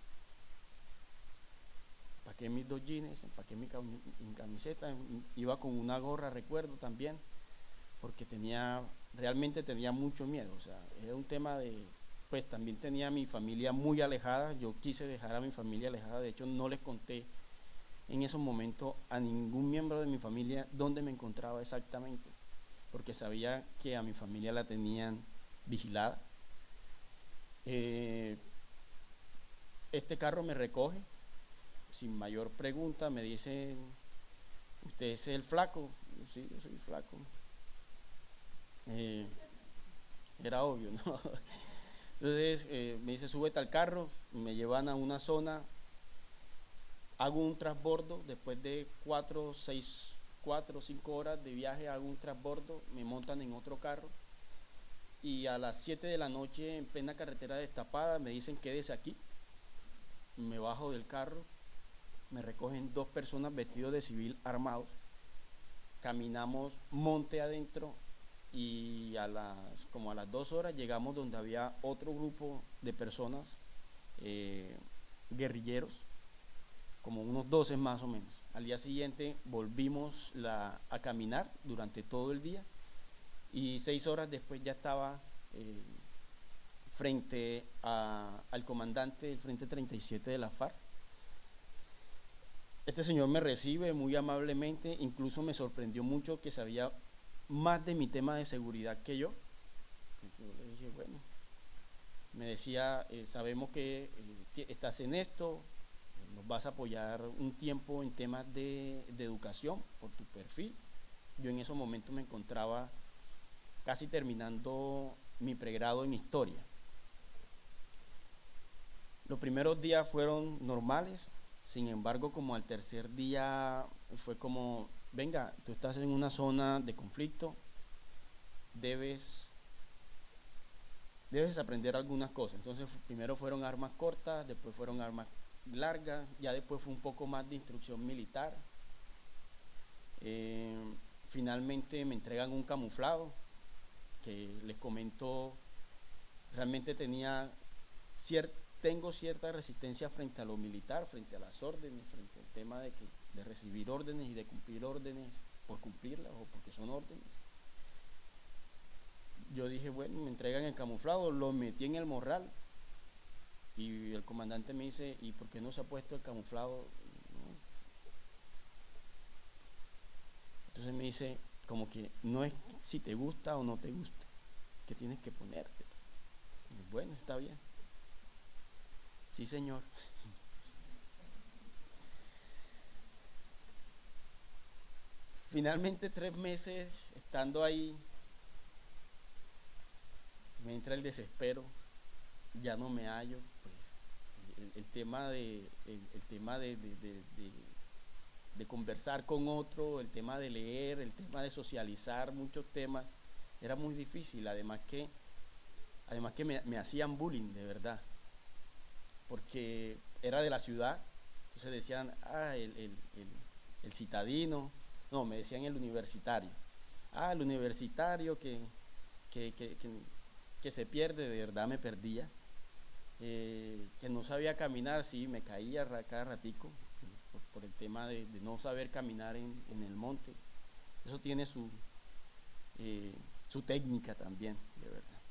Empaqué mis 2 jeans, empaqué mi camiseta, iba con una gorra, recuerdo también, porque realmente tenía mucho miedo. O sea, era un tema de, pues también tenía a mi familia muy alejada. Yo quise dejar a mi familia alejada, de hecho no les conté en esos momentos a ningún miembro de mi familia dónde me encontraba exactamente, porque sabía que a mi familia la tenían vigilada. este carro me recoge, sin mayor pregunta, me dicen, ¿usted es el flaco? Sí, yo soy flaco. Era obvio, ¿no? Entonces me dice, súbete al carro, me llevan a una zona, hago un transbordo, después de 4 o 5 horas de viaje hago un transbordo, me montan en otro carro y a las 7 de la noche en plena carretera destapada me dicen quédese aquí, me bajo del carro, me recogen 2 personas vestidos de civil armados, caminamos monte adentro y como a las 2 horas llegamos donde había otro grupo de personas guerrilleros, como unos 12 más o menos. Al día siguiente volvimos a caminar durante todo el día y 6 horas después ya estaba frente al comandante del Frente 37 de la FARC. Este señor me recibe muy amablemente, incluso me sorprendió mucho que sabía más de mi tema de seguridad que yo. Yo le dije, bueno, me decía, sabemos que estás en esto, nos vas a apoyar un tiempo en temas de educación por tu perfil. Yo en esos momentos me encontraba casi terminando mi pregrado en historia. Los primeros días fueron normales, sin embargo, como al tercer día fue como, venga, tú estás en una zona de conflicto, debes aprender algunas cosas. Entonces primero fueron armas cortas, después fueron armas largas, ya después fue un poco más de instrucción militar. Finalmente me entregan un camuflado que les comento, realmente tengo cierta resistencia frente a lo militar, frente a las órdenes, frente al tema de recibir órdenes y de cumplir órdenes por cumplirlas o porque son órdenes. Yo dije, bueno, me entregan el camuflado, lo metí en el morral y el comandante me dice, ¿y por qué no se ha puesto el camuflado? No. Entonces me dice, como que no es si te gusta o no te gusta, que tienes que ponerte. Y bueno, está bien. Sí, señor. Finalmente 3 meses estando ahí, me entra el desespero, ya no me hallo, pues el tema de conversar con otro, el tema de leer, el tema de socializar, muchos temas, era muy difícil, además que me hacían bullying, de verdad, porque era de la ciudad, entonces decían, el citadino, no, me decían el universitario, el universitario que se pierde, de verdad me perdía, que no sabía caminar, sí, me caía cada ratico, por el tema de no saber caminar en el monte. Eso tiene su técnica también, de verdad.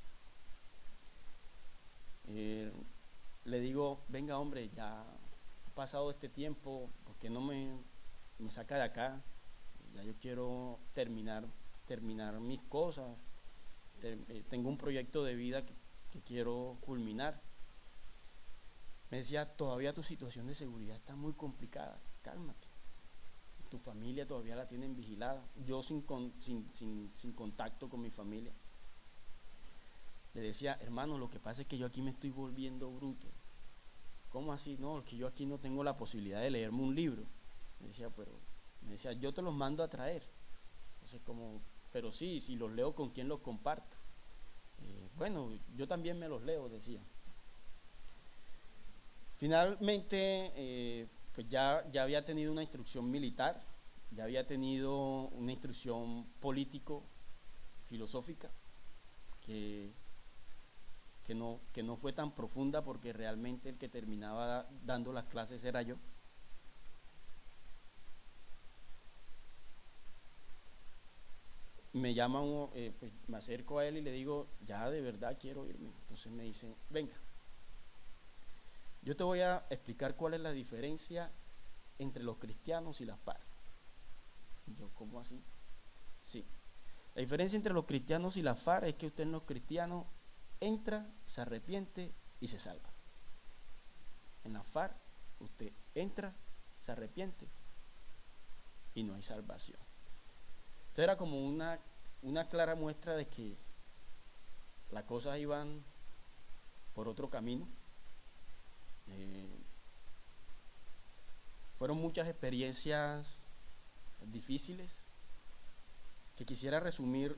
Le digo, venga hombre, ya ha pasado este tiempo, ¿por qué no me saca de acá? Ya yo quiero terminar mis cosas, tengo un proyecto de vida que quiero culminar. Me decía, todavía tu situación de seguridad está muy complicada, cálmate, tu familia todavía la tienen vigilada, yo sin contacto con mi familia. Le decía, hermano, lo que pasa es que yo aquí me estoy volviendo bruto. ¿Cómo así? No, que yo aquí no tengo la posibilidad de leerme un libro. Me decía, yo te los mando a traer. Entonces pero sí, si los leo, ¿con quién los comparto? Bueno, yo también me los leo, decía. Finalmente, pues ya había tenido una instrucción militar, ya había tenido una instrucción político-filosófica, que no fue tan profunda porque realmente el que terminaba dando las clases era yo. Me llama pues me acerco a él y le digo, ya de verdad quiero irme. Entonces me dice, venga, yo te voy a explicar cuál es la diferencia entre los cristianos y la FARC. Yo, ¿cómo así? Sí. La diferencia entre los cristianos y la FARC es que usted en los cristianos entra, se arrepiente y se salva. en la FARC, usted entra, se arrepiente y no hay salvación. Entonces era como una clara muestra de que las cosas iban por otro camino. Fueron muchas experiencias difíciles que quisiera resumir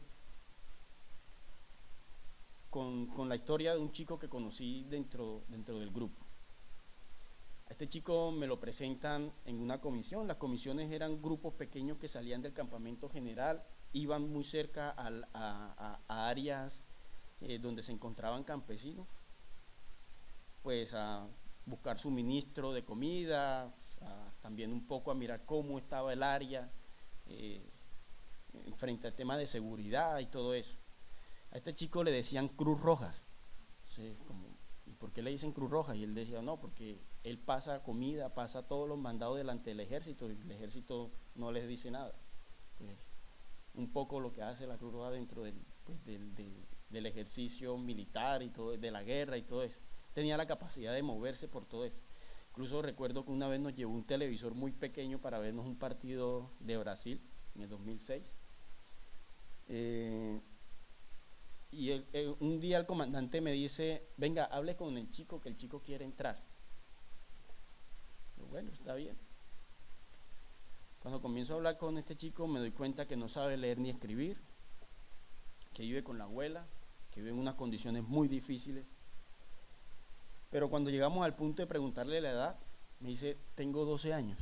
con la historia de un chico que conocí dentro del grupo. A este chico me lo presentan en una comisión. Las comisiones eran grupos pequeños que salían del campamento general, iban muy cerca a áreas donde se encontraban campesinos, pues a buscar suministro de comida, también un poco a mirar cómo estaba el área frente al tema de seguridad y todo eso. A este chico le decían Cruz Rojas. Entonces, ¿y por qué le dicen Cruz Roja? Y él decía, no, porque él pasa comida, pasa todos los mandados delante del ejército y el ejército no les dice nada. Pues, un poco lo que hace la Cruz Roja dentro del ejercicio militar y todo, de la guerra y todo eso. Tenía la capacidad de moverse por todo eso. Incluso recuerdo que una vez nos llevó un televisor muy pequeño para vernos un partido de Brasil en el 2006. Y un día el comandante me dice, venga, hable con el chico, que el chico quiere entrar. Yo, bueno, está bien. Cuando comienzo a hablar con este chico me doy cuenta que no sabe leer ni escribir, que vive con la abuela, que vive en unas condiciones muy difíciles. Pero cuando llegamos al punto de preguntarle la edad, me dice, tengo 12 años.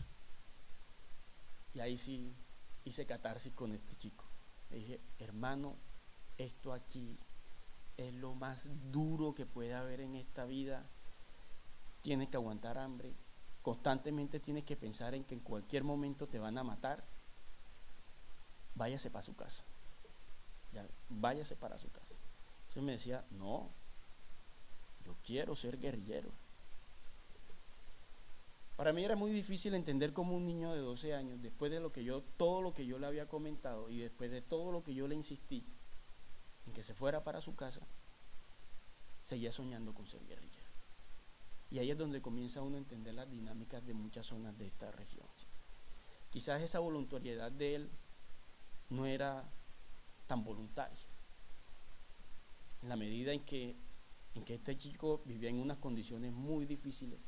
Y ahí sí hice catarsis con este chico. Le dije, hermano, esto aquí es lo más duro que puede haber en esta vida. Tienes que aguantar hambre, constantemente tienes que pensar en que en cualquier momento te van a matar. Váyase para su casa. Ya, váyase para su casa. Entonces me decía, no, yo quiero ser guerrillero. Para mí era muy difícil entender cómo un niño de 12 años, después de todo lo que yo le había comentado y después de todo lo que yo le insistí en que se fuera para su casa, seguía soñando con ser guerrillero. Y ahí es donde comienza uno a entender las dinámicas de muchas zonas de esta región. Quizás esa voluntariedad de él no era tan voluntaria, en la medida en que este chico vivía en unas condiciones muy difíciles.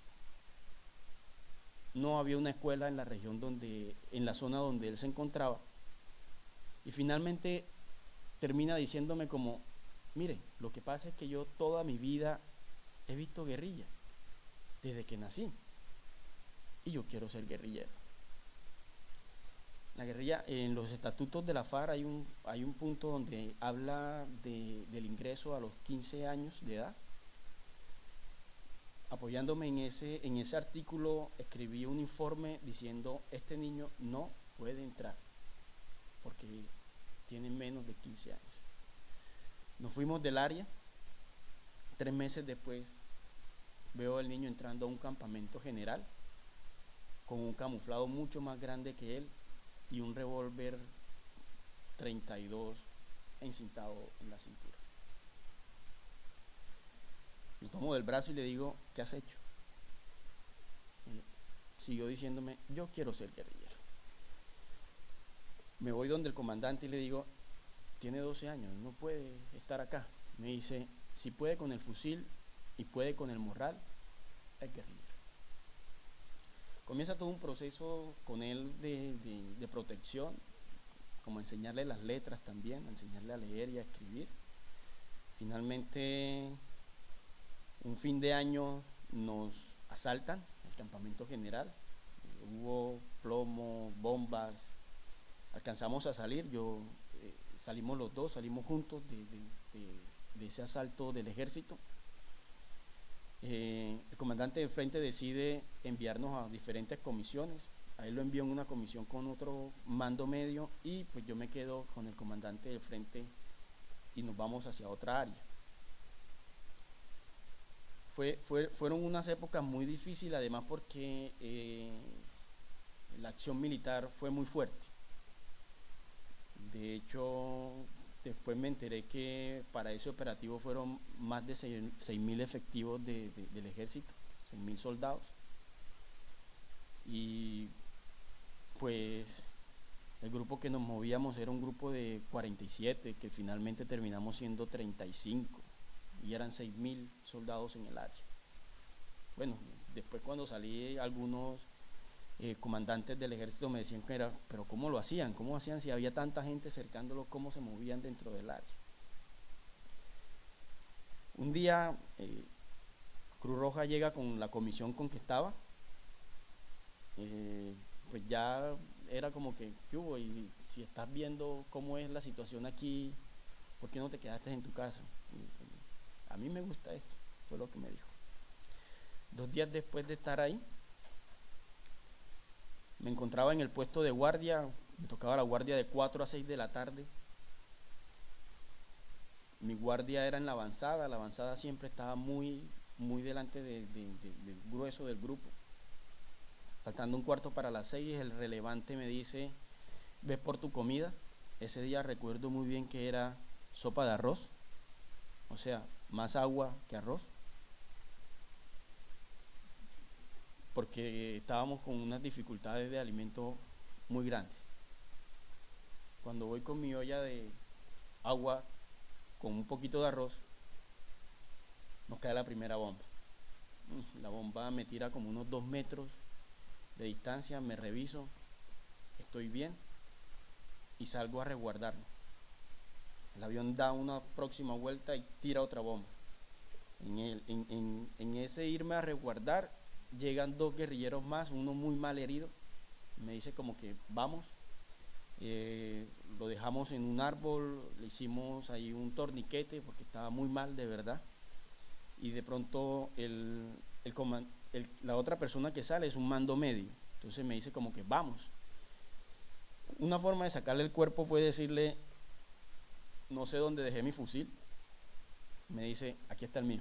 No había una escuela en la región en la zona donde él se encontraba, y finalmente termina diciéndome como, mire, lo que pasa es que yo toda mi vida he visto guerrilla, desde que nací, y yo quiero ser guerrillero. La guerrilla, en los estatutos de la FARC hay un punto donde habla del ingreso a los 15 años de edad. Apoyándome en ese artículo, escribí un informe diciendo, este niño no puede entrar porque tiene menos de 15 años. Nos fuimos del área. 3 meses después veo al niño entrando a un campamento general con un camuflado mucho más grande que él y un revólver 32 encintado en la cintura. Lo tomo del brazo y le digo, ¿qué has hecho? Y siguió diciéndome, yo quiero ser guerrillero. Me voy donde el comandante y le digo, tiene 12 años, no puede estar acá. Me dice, si puede con el fusil y puede con el morral, es guerrillero. Comienza todo un proceso con él de protección, como enseñarle las letras también, enseñarle a leer y a escribir. Finalmente, un fin de año nos asaltan el campamento general, hubo plomo, bombas, alcanzamos a salir, salimos los dos, salimos juntos de ese asalto del ejército. El comandante de frente decide enviarnos a diferentes comisiones. A él lo envió en una comisión con otro mando medio y pues yo me quedo con el comandante de frente y nos vamos hacia otra área. Fueron unas épocas muy difíciles, además porque la acción militar fue muy fuerte. De hecho, después me enteré que para ese operativo fueron más de 6.000 efectivos del ejército. 6.000 soldados. Y pues el grupo que nos movíamos era un grupo de 47, que finalmente terminamos siendo 35, y eran 6.000 soldados en el área. Bueno, después cuando salí, algunos comandantes del ejército me decían que era, pero ¿cómo lo hacían? ¿Cómo hacían si había tanta gente cercándolo? ¿Cómo se movían dentro del área? Un día Cruz Roja llega con la comisión con que estaba, pues ya era como que, ¿qué hubo? Y si estás viendo cómo es la situación aquí, ¿por qué no te quedaste en tu casa? A mí me gusta esto, fue lo que me dijo. 2 días después de estar ahí, me encontraba en el puesto de guardia, me tocaba la guardia de 4 a 6 de la tarde. Mi guardia era en la avanzada siempre estaba muy delante del grueso del grupo. Faltando un cuarto para las 6, el relevante me dice, ves por tu comida. Ese día recuerdo muy bien que era sopa de arroz, o sea, más agua que arroz, porque estábamos con unas dificultades de alimento muy grandes. Cuando voy con mi olla de agua con un poquito de arroz, nos cae la primera bomba. La bomba me tira como unos 2 metros de distancia, me reviso, estoy bien y salgo a resguardarlo. El avión da una próxima vuelta y tira otra bomba. En ese irme a resguardar, llegan 2 guerrilleros más, uno muy mal herido, me dice como que vamos, lo dejamos en un árbol, le hicimos ahí un torniquete porque estaba muy mal de verdad, y de pronto la otra persona que sale es un mando medio, entonces me dice como que vamos. Una forma de sacarle el cuerpo fue decirle, no sé dónde dejé mi fusil, me dice, aquí está el mío,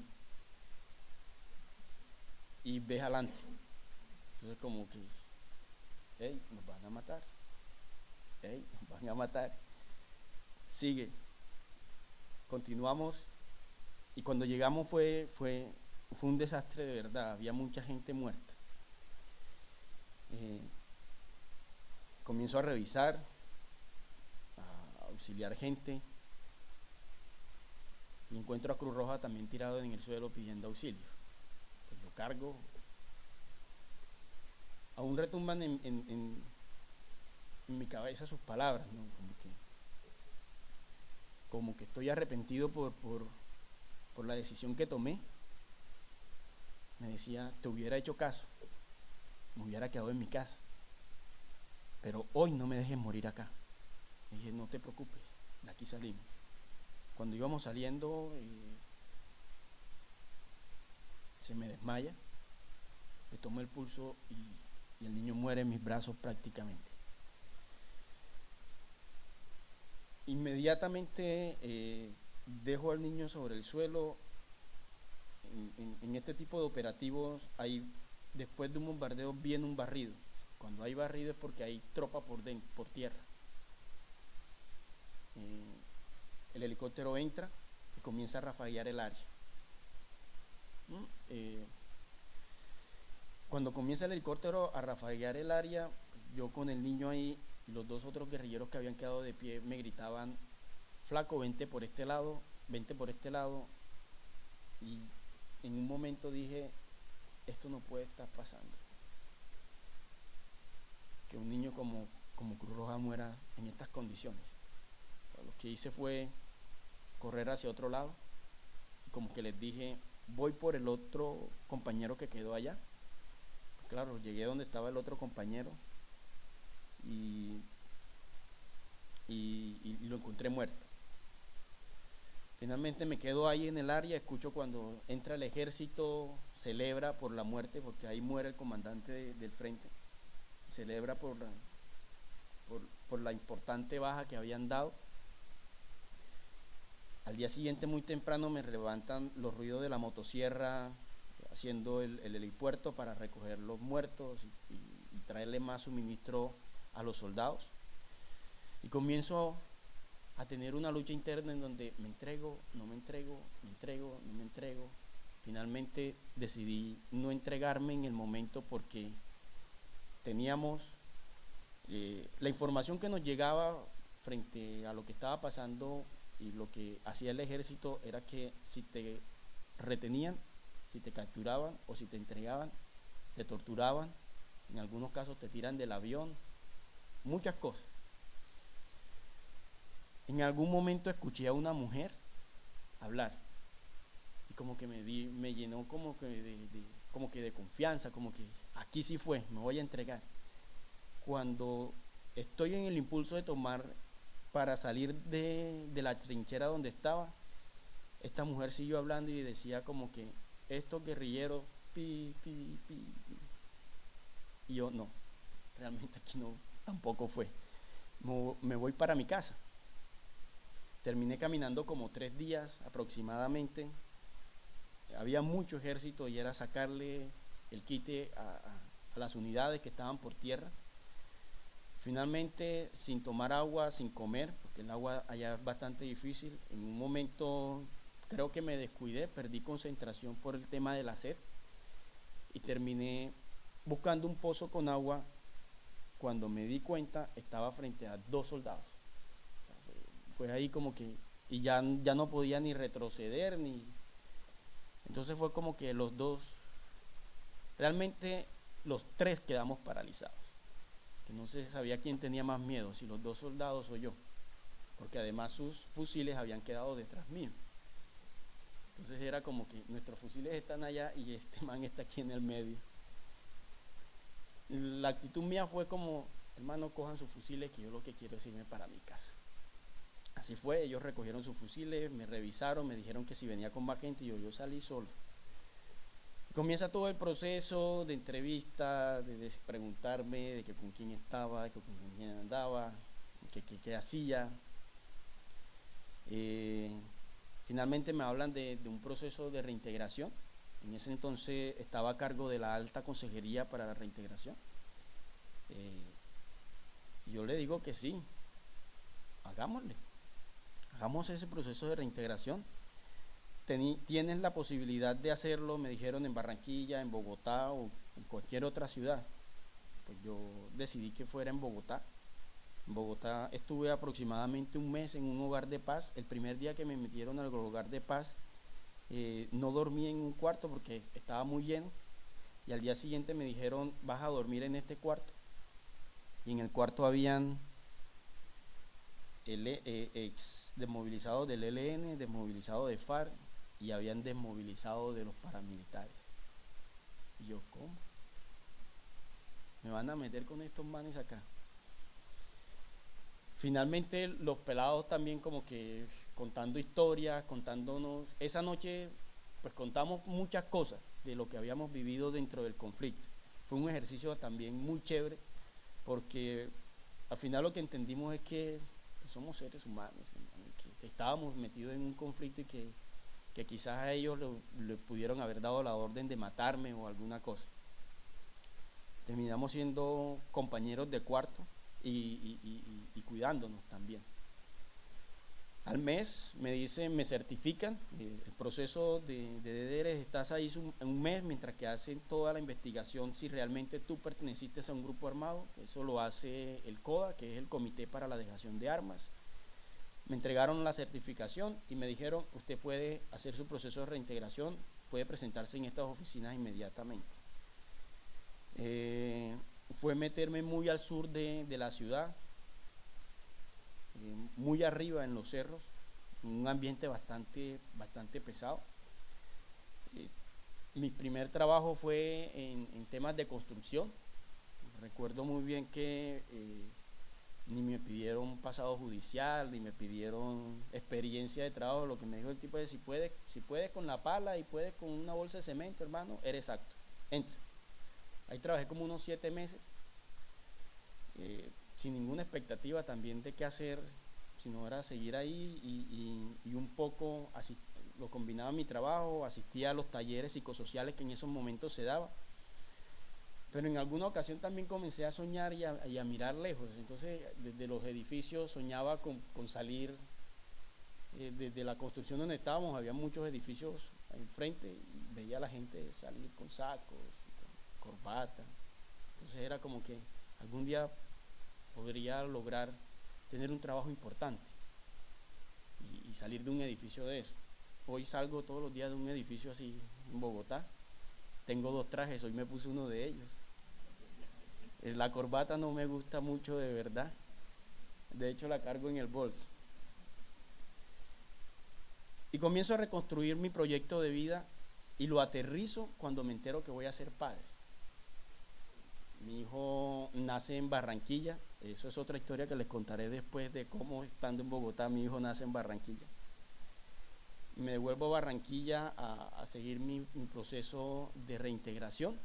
y ves adelante. Entonces como que, hey, nos van a matar, hey, nos van a matar. Sigue, continuamos, y cuando llegamos fue un desastre de verdad, había mucha gente muerta. Comienzo a revisar, a auxiliar gente, y encuentro a Cruz Roja también tirado en el suelo pidiendo auxilio. Pues lo cargo. Aún retumban en mi cabeza sus palabras, ¿no? Como que estoy arrepentido por la decisión que tomé. Me decía, te hubiera hecho caso, me hubiera quedado en mi casa, pero hoy no me dejes morir acá. Y dije, no te preocupes, de aquí salimos. Cuando íbamos saliendo, se me desmaya, le tomo el pulso y el niño muere en mis brazos prácticamente. Inmediatamente dejo al niño sobre el suelo. En este tipo de operativos, después de un bombardeo viene un barrido. Cuando hay barrido es porque hay tropa por tierra. El helicóptero entra y comienza a rafaguear el área. Cuando comienza el helicóptero a rafaguear el área, yo con el niño ahí y los 2 otros guerrilleros que habían quedado de pie me gritaban, flaco, vente por este lado, vente por este lado. Y en un momento dije, esto no puede estar pasando, que un niño como Cruz Roja muera en estas condiciones. Lo que hice fue correr hacia otro lado, y como que les dije, voy por el otro compañero que quedó allá. Claro, llegué donde estaba el otro compañero y lo encontré muerto. Finalmente me quedo ahí en el área, escucho cuando entra el ejército, celebra por la muerte, porque ahí muere el comandante del frente, celebra por la importante baja que habían dado. Al día siguiente muy temprano me levantan los ruidos de la motosierra haciendo el helipuerto para recoger los muertos y traerle más suministro a los soldados, y comienzo a tener una lucha interna en donde me entrego, no me entrego, me entrego, no me entrego, Finalmente decidí no entregarme en el momento porque teníamos la información que nos llegaba frente a lo que estaba pasando y lo que hacía el ejército era que si te retenían, si te capturaban o si te entregaban, te torturaban, en algunos casos te tiran del avión, muchas cosas. En algún momento escuché a una mujer hablar y como que me llenó como que de confianza, como que aquí sí fue, me voy a entregar. Cuando estoy en el impulso de tomar para salir de la trinchera donde estaba, esta mujer siguió hablando y decía como que estos guerrilleros, pi. Y yo no, realmente aquí no, tampoco fue. Me voy para mi casa. Terminé caminando como 3 días aproximadamente. Había mucho ejército y era sacarle el quite a las unidades que estaban por tierra. Finalmente, sin tomar agua, sin comer, porque el agua allá es bastante difícil, en un momento creo que me descuidé, perdí concentración por el tema de la sed y terminé buscando un pozo con agua. Cuando me di cuenta estaba frente a 2 soldados. O sea, fue ahí como que, y ya no podía ni retroceder, entonces fue como que los dos, realmente los 3 quedamos paralizados, que no se sabía quién tenía más miedo, si los 2 soldados o yo, porque además sus fusiles habían quedado detrás mío. Entonces era como que nuestros fusiles están allá y este man está aquí en el medio. La actitud mía fue como, hermano, cojan sus fusiles que yo lo que quiero es irme para mi casa. Así fue, ellos recogieron sus fusiles, me revisaron, me dijeron que si venía con más gente y yo salí solo. Comienza todo el proceso de entrevista, de preguntarme de que con quién estaba, de que con quién andaba, qué hacía. Finalmente me hablan de un proceso de reintegración. En ese entonces estaba a cargo de la alta consejería para la reintegración. Yo le digo que sí, hagamos ese proceso de reintegración. Tienes la posibilidad de hacerlo, me dijeron, en Barranquilla, en Bogotá o en cualquier otra ciudad. Pues yo decidí que fuera en Bogotá. En Bogotá estuve aproximadamente un mes en un hogar de paz. El primer día que me metieron al hogar de paz, no dormí en un cuarto porque estaba muy lleno, y al día siguiente me dijeron, vas a dormir en este cuarto, y en el cuarto habían ex desmovilizados del ELN, desmovilizados de FARC, y habían desmovilizado de los paramilitares. Y yo, ¿cómo? ¿Me van a meter con estos manes acá? Finalmente los pelados también como que contando historias, contándonos. Esa noche pues contamos muchas cosas de lo que habíamos vivido dentro del conflicto. Fue un ejercicio también muy chévere porque al final lo que entendimos es que somos seres humanos, que estábamos metidos en un conflicto y que quizás a ellos le pudieron haber dado la orden de matarme o alguna cosa. Terminamos siendo compañeros de cuarto y cuidándonos también. Al mes me dicen, me certifican, el proceso de DDR, estás ahí un mes mientras que hacen toda la investigación si realmente tú perteneciste a un grupo armado. Eso lo hace el CODA, que es el Comité para la Dejación de Armas. Me entregaron la certificación y me dijeron, usted puede hacer su proceso de reintegración, puede presentarse en estas oficinas inmediatamente. Fue meterme muy al sur de la ciudad, muy arriba en los cerros, un ambiente bastante pesado. Mi primer trabajo fue en temas de construcción. Recuerdo muy bien que ni me pidieron pasado judicial, ni me pidieron experiencia de trabajo. Lo que me dijo el tipo es, si puedes con la pala y puedes con una bolsa de cemento, hermano, eres apto, entra. Ahí trabajé como unos 7 meses, sin ninguna expectativa también de qué hacer, sino era seguir ahí y un poco lo combinaba mi trabajo, asistía a los talleres psicosociales que en esos momentos se daban. Pero en alguna ocasión también comencé a soñar y a mirar lejos. Entonces, desde los edificios soñaba con salir, desde la construcción donde estábamos, había muchos edificios enfrente y veía a la gente salir con sacos, con corbata. Entonces era como que algún día podría lograr tener un trabajo importante y salir de un edificio de eso. Hoy salgo todos los días de un edificio así en Bogotá. Tengo 2 trajes, hoy me puse uno de ellos. La corbata no me gusta mucho de verdad. De hecho la cargo en el bolso. Y comienzo a reconstruir mi proyecto de vida y lo aterrizo cuando me entero que voy a ser padre. Mi hijo nace en Barranquilla. Eso es otra historia que les contaré después de cómo, estando en Bogotá, mi hijo nace en Barranquilla. Me devuelvo a Barranquilla a seguir mi proceso de reintegración.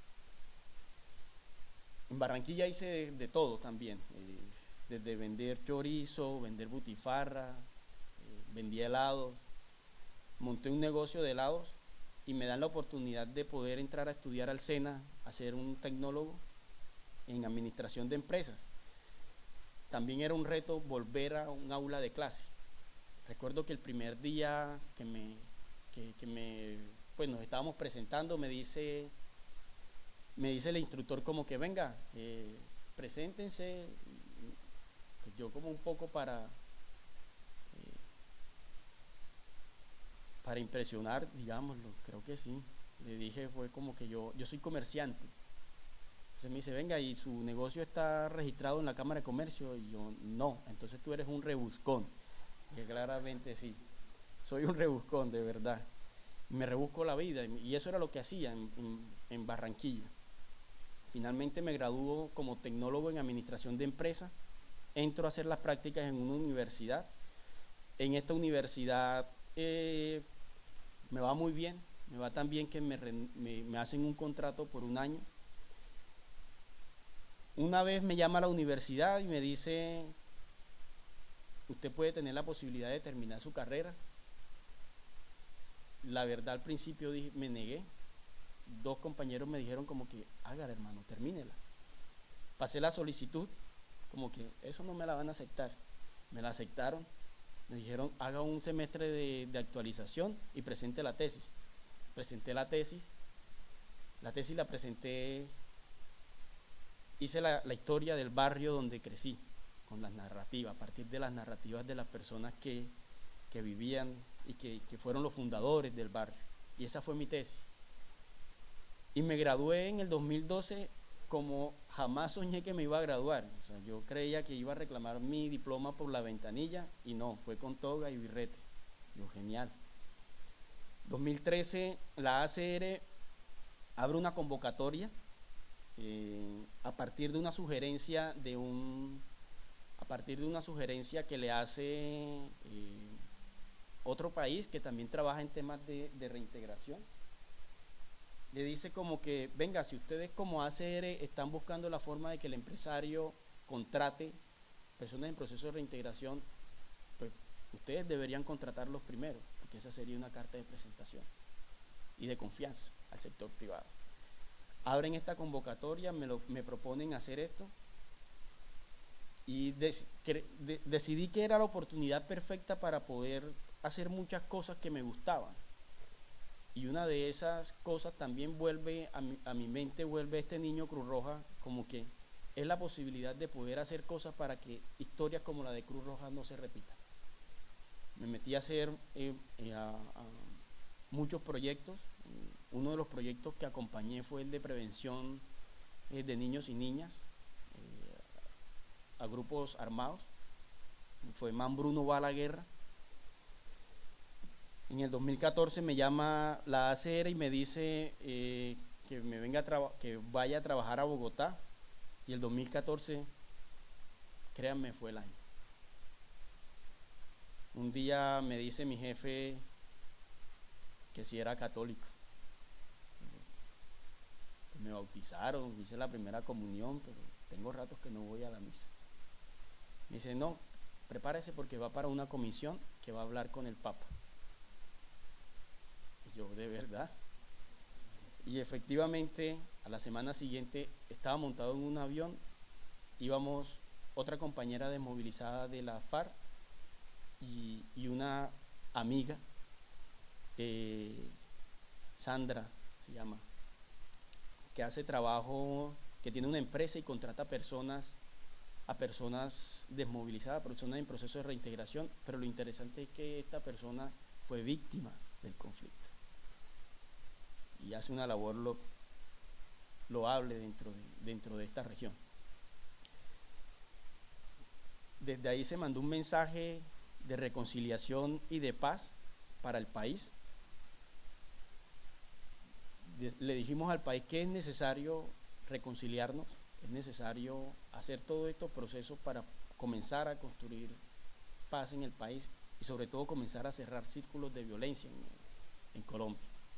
En Barranquilla hice de todo también, desde vender chorizo, vender butifarra, vendía helados, monté un negocio de helados y me dan la oportunidad de poder entrar a estudiar al SENA, a ser un tecnólogo en administración de empresas. También era un reto volver a un aula de clase. Recuerdo que el primer día pues nos estábamos presentando, me dice el instructor como que venga, preséntense. Pues yo como un poco para impresionar, digámoslo, creo que sí. Le dije, fue como que yo soy comerciante. Entonces me dice, venga, ¿y su negocio está registrado en la Cámara de Comercio? Y yo, no, entonces tú eres un rebuscón. Y claramente sí, soy un rebuscón, de verdad. Me rebusco la vida y eso era lo que hacía en Barranquilla. Finalmente me graduó como tecnólogo en administración de empresas, entro a hacer las prácticas en una universidad. En esta universidad me va muy bien, me va tan bien que me hacen un contrato por 1 año. Una vez me llama a la universidad y me dice, usted puede tener la posibilidad de terminar su carrera. La verdad, al principio me negué. 2 compañeros me dijeron como que, hágale hermano, termínela. Pasé la solicitud, como que eso no me la van a aceptar. Me la aceptaron, me dijeron, haga un semestre de actualización y presente la tesis. Presenté la tesis la presenté, hice la historia del barrio donde crecí, con las narrativas, a partir de las narrativas de las personas que vivían y que fueron los fundadores del barrio. Y esa fue mi tesis. Y me gradué en el 2012 como jamás soñé que me iba a graduar. O sea, yo creía que iba a reclamar mi diploma por la ventanilla y no, fue con toga y birrete. Yo, genial. 2013 la ACR abre una convocatoria a partir de una sugerencia que le hace otro país que también trabaja en temas de reintegración. Le dice como que, venga, si ustedes como ACR están buscando la forma de que el empresario contrate personas en proceso de reintegración, pues ustedes deberían contratarlos primero, porque esa sería una carta de presentación y de confianza al sector privado. Abren esta convocatoria, me proponen hacer esto y decidí que era la oportunidad perfecta para poder hacer muchas cosas que me gustaban. Y una de esas cosas también vuelve a mi mente, vuelve este niño Cruz Roja, como que es la posibilidad de poder hacer cosas para que historias como la de Cruz Roja no se repitan. Me metí a hacer muchos proyectos. Uno de los proyectos que acompañé fue el de prevención de niños y niñas a grupos armados. Fue Man Bruno va a la guerra. En el 2014 me llama la ACR y me dice que vaya a trabajar a Bogotá, y el 2014, créanme, fue el año. Un día me dice mi jefe que si era católico. Me bautizaron, hice la primera comunión, pero tengo ratos que no voy a la misa. Me dice, no, prepárese porque va para una comisión que va a hablar con el Papa. Yo, ¿de verdad? Y efectivamente, a la semana siguiente estaba montado en un avión, íbamos otra compañera desmovilizada de la FARC y una amiga Sandra se llama, que hace trabajo, que tiene una empresa y contrata a personas desmovilizadas, personas en proceso de reintegración, pero lo interesante es que esta persona fue víctima del conflicto y hace una labor loable dentro de esta región. Desde ahí se mandó un mensaje de reconciliación y de paz para el país. Le dijimos al país que es necesario reconciliarnos, es necesario hacer todos estos procesos para comenzar a construir paz en el país y sobre todo comenzar a cerrar círculos de violencia en Colombia.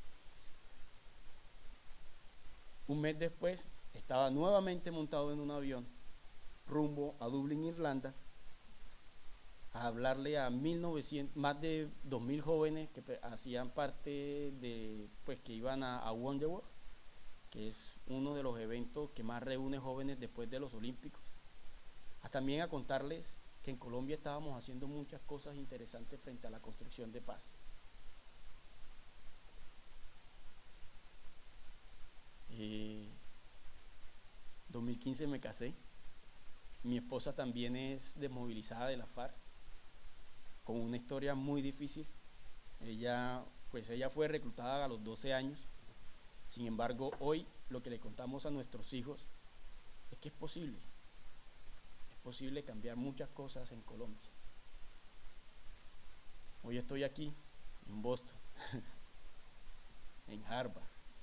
Un mes después estaba nuevamente montado en un avión rumbo a Dublín, Irlanda, a hablarle a más de 2.000 jóvenes que hacían parte de, pues que iban a Wonderworld, que es uno de los eventos que más reúne jóvenes después de los Olímpicos, también a contarles que en Colombia estábamos haciendo muchas cosas interesantes frente a la construcción de paz. 2015 me casé, mi esposa también es desmovilizada de la FARC, con una historia muy difícil. Ella fue reclutada a los 12 años. Sin embargo, hoy lo que le contamos a nuestros hijos es que es posible cambiar muchas cosas en Colombia. Hoy estoy aquí, en Boston, en Harvard.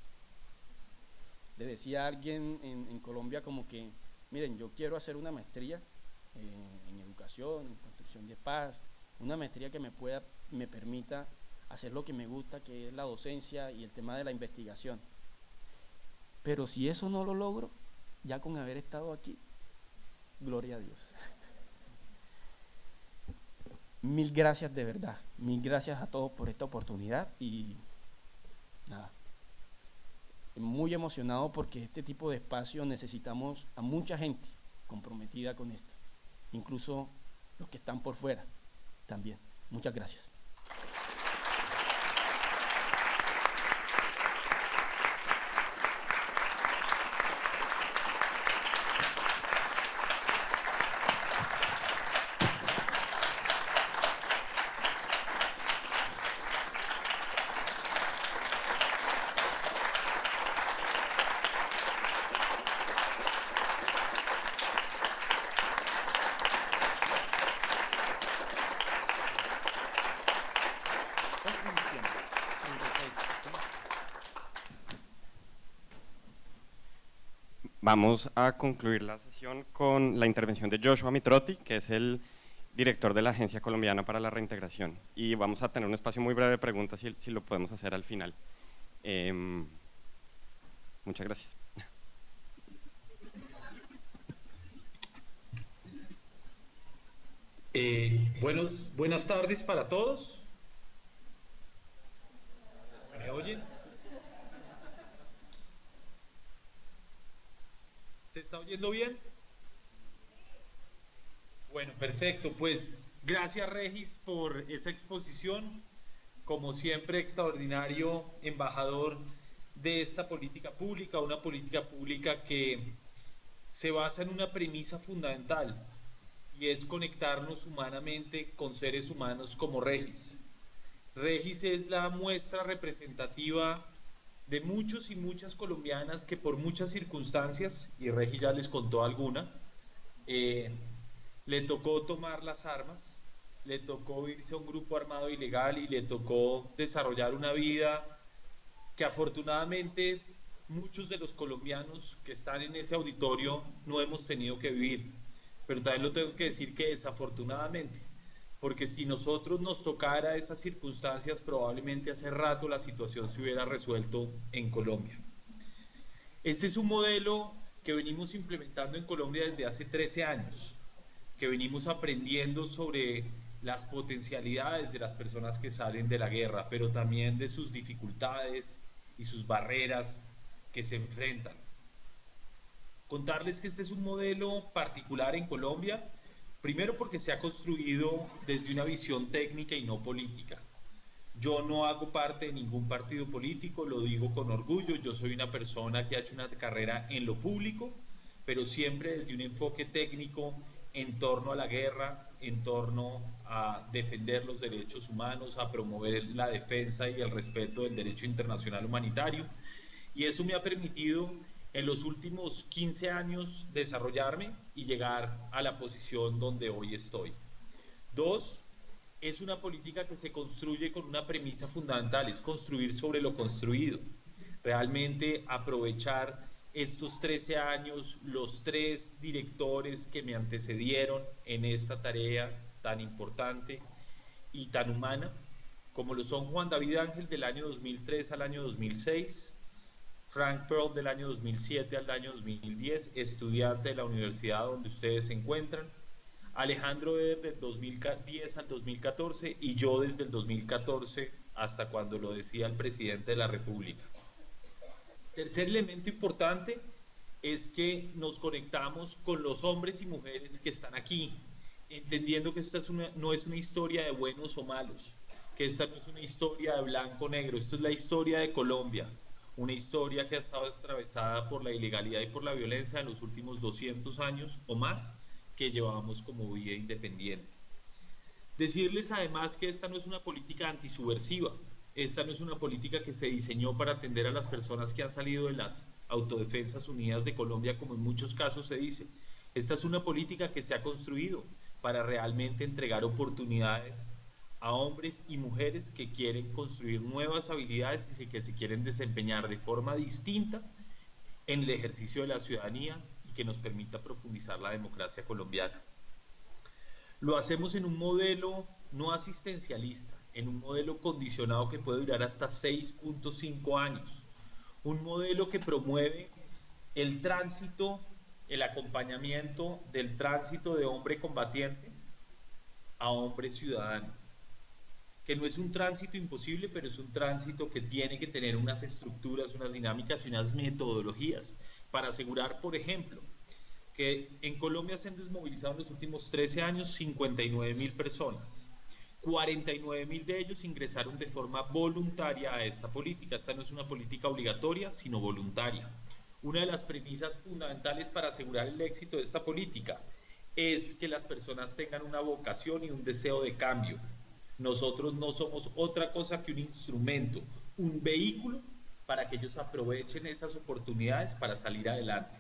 Le decía a alguien en Colombia como que, miren, yo quiero hacer una maestría en educación, en construcción de paz, una maestría que me permita hacer lo que me gusta, que es la docencia y el tema de la investigación. Pero si eso no lo logro, ya con haber estado aquí, gloria a Dios. Mil gracias de verdad, mil gracias a todos por esta oportunidad y nada, muy emocionado porque este tipo de espacio necesitamos a mucha gente comprometida con esto, incluso los que están por fuera también. Muchas gracias. Vamos a concluir la sesión con la intervención de Joshua Mitrotti, que es el director de la Agencia Colombiana para la Reintegración. Y vamos a tener un espacio muy breve de preguntas, si lo podemos hacer al final. Muchas gracias. Buenas tardes para todos. ¿Me oyen? ¿Se está oyendo bien? Bueno, perfecto. Pues gracias, Regis, por esa exposición. Como siempre, extraordinario embajador de esta política pública, una política pública que se basa en una premisa fundamental y es conectarnos humanamente con seres humanos como Regis. Regis es la muestra representativa de muchos y muchas colombianas que por muchas circunstancias, y Regis ya les contó alguna, le tocó tomar las armas, le tocó irse a un grupo armado ilegal y le tocó desarrollar una vida que afortunadamente muchos de los colombianos que están en ese auditorio no hemos tenido que vivir. Pero también lo tengo que decir que desafortunadamente, porque si nosotros nos tocara esas circunstancias, probablemente hace rato la situación se hubiera resuelto en Colombia. Este es un modelo que venimos implementando en Colombia desde hace 13 años, que venimos aprendiendo sobre las potencialidades de las personas que salen de la guerra, pero también de sus dificultades y sus barreras que se enfrentan. Contarles que este es un modelo particular en Colombia, primero porque se ha construido desde una visión técnica y no política. Yo no hago parte de ningún partido político, lo digo con orgullo. Yo soy una persona que ha hecho una carrera en lo público, pero siempre desde un enfoque técnico en torno a la guerra, en torno a defender los derechos humanos, a promover la defensa y el respeto del derecho internacional humanitario. Y eso me ha permitido en los últimos 15 años desarrollarme y llegar a la posición donde hoy estoy. Dos, es una política que se construye con una premisa fundamental, es construir sobre lo construido. Realmente aprovechar estos 13 años, los 3 directores que me antecedieron en esta tarea tan importante y tan humana, como lo son Juan David Ángel del año 2003 al año 2006, Frank Pearl del año 2007 al año 2010, estudiante de la universidad donde ustedes se encuentran, Alejandro Eder del 2010 al 2014 y yo desde el 2014 hasta cuando lo decía el presidente de la República. Tercer elemento importante es que nos conectamos con los hombres y mujeres que están aquí, entendiendo que esta no es una historia de buenos o malos, que esta no es una historia de blanco o negro, esto es la historia de Colombia, una historia que ha estado atravesada por la ilegalidad y por la violencia en los últimos 200 años o más que llevamos como vida independiente. Decirles además que esta no es una política antisubversiva, esta no es una política que se diseñó para atender a las personas que han salido de las Autodefensas Unidas de Colombia, como en muchos casos se dice. Esta es una política que se ha construido para realmente entregar oportunidades a hombres y mujeres que quieren construir nuevas habilidades y que se quieren desempeñar de forma distinta en el ejercicio de la ciudadanía y que nos permita profundizar la democracia colombiana. Lo hacemos en un modelo no asistencialista, en un modelo condicionado que puede durar hasta 6.5 años, un modelo que promueve el tránsito, el acompañamiento del tránsito de hombre combatiente a hombre ciudadano, que no es un tránsito imposible, pero es un tránsito que tiene que tener unas estructuras, unas dinámicas y unas metodologías para asegurar, por ejemplo, que en Colombia se han desmovilizado en los últimos 13 años 59.000 personas. 49.000 de ellos ingresaron de forma voluntaria a esta política. Esta no es una política obligatoria, sino voluntaria. Una de las premisas fundamentales para asegurar el éxito de esta política es que las personas tengan una vocación y un deseo de cambio. Nosotros no somos otra cosa que un instrumento, un vehículo para que ellos aprovechen esas oportunidades para salir adelante.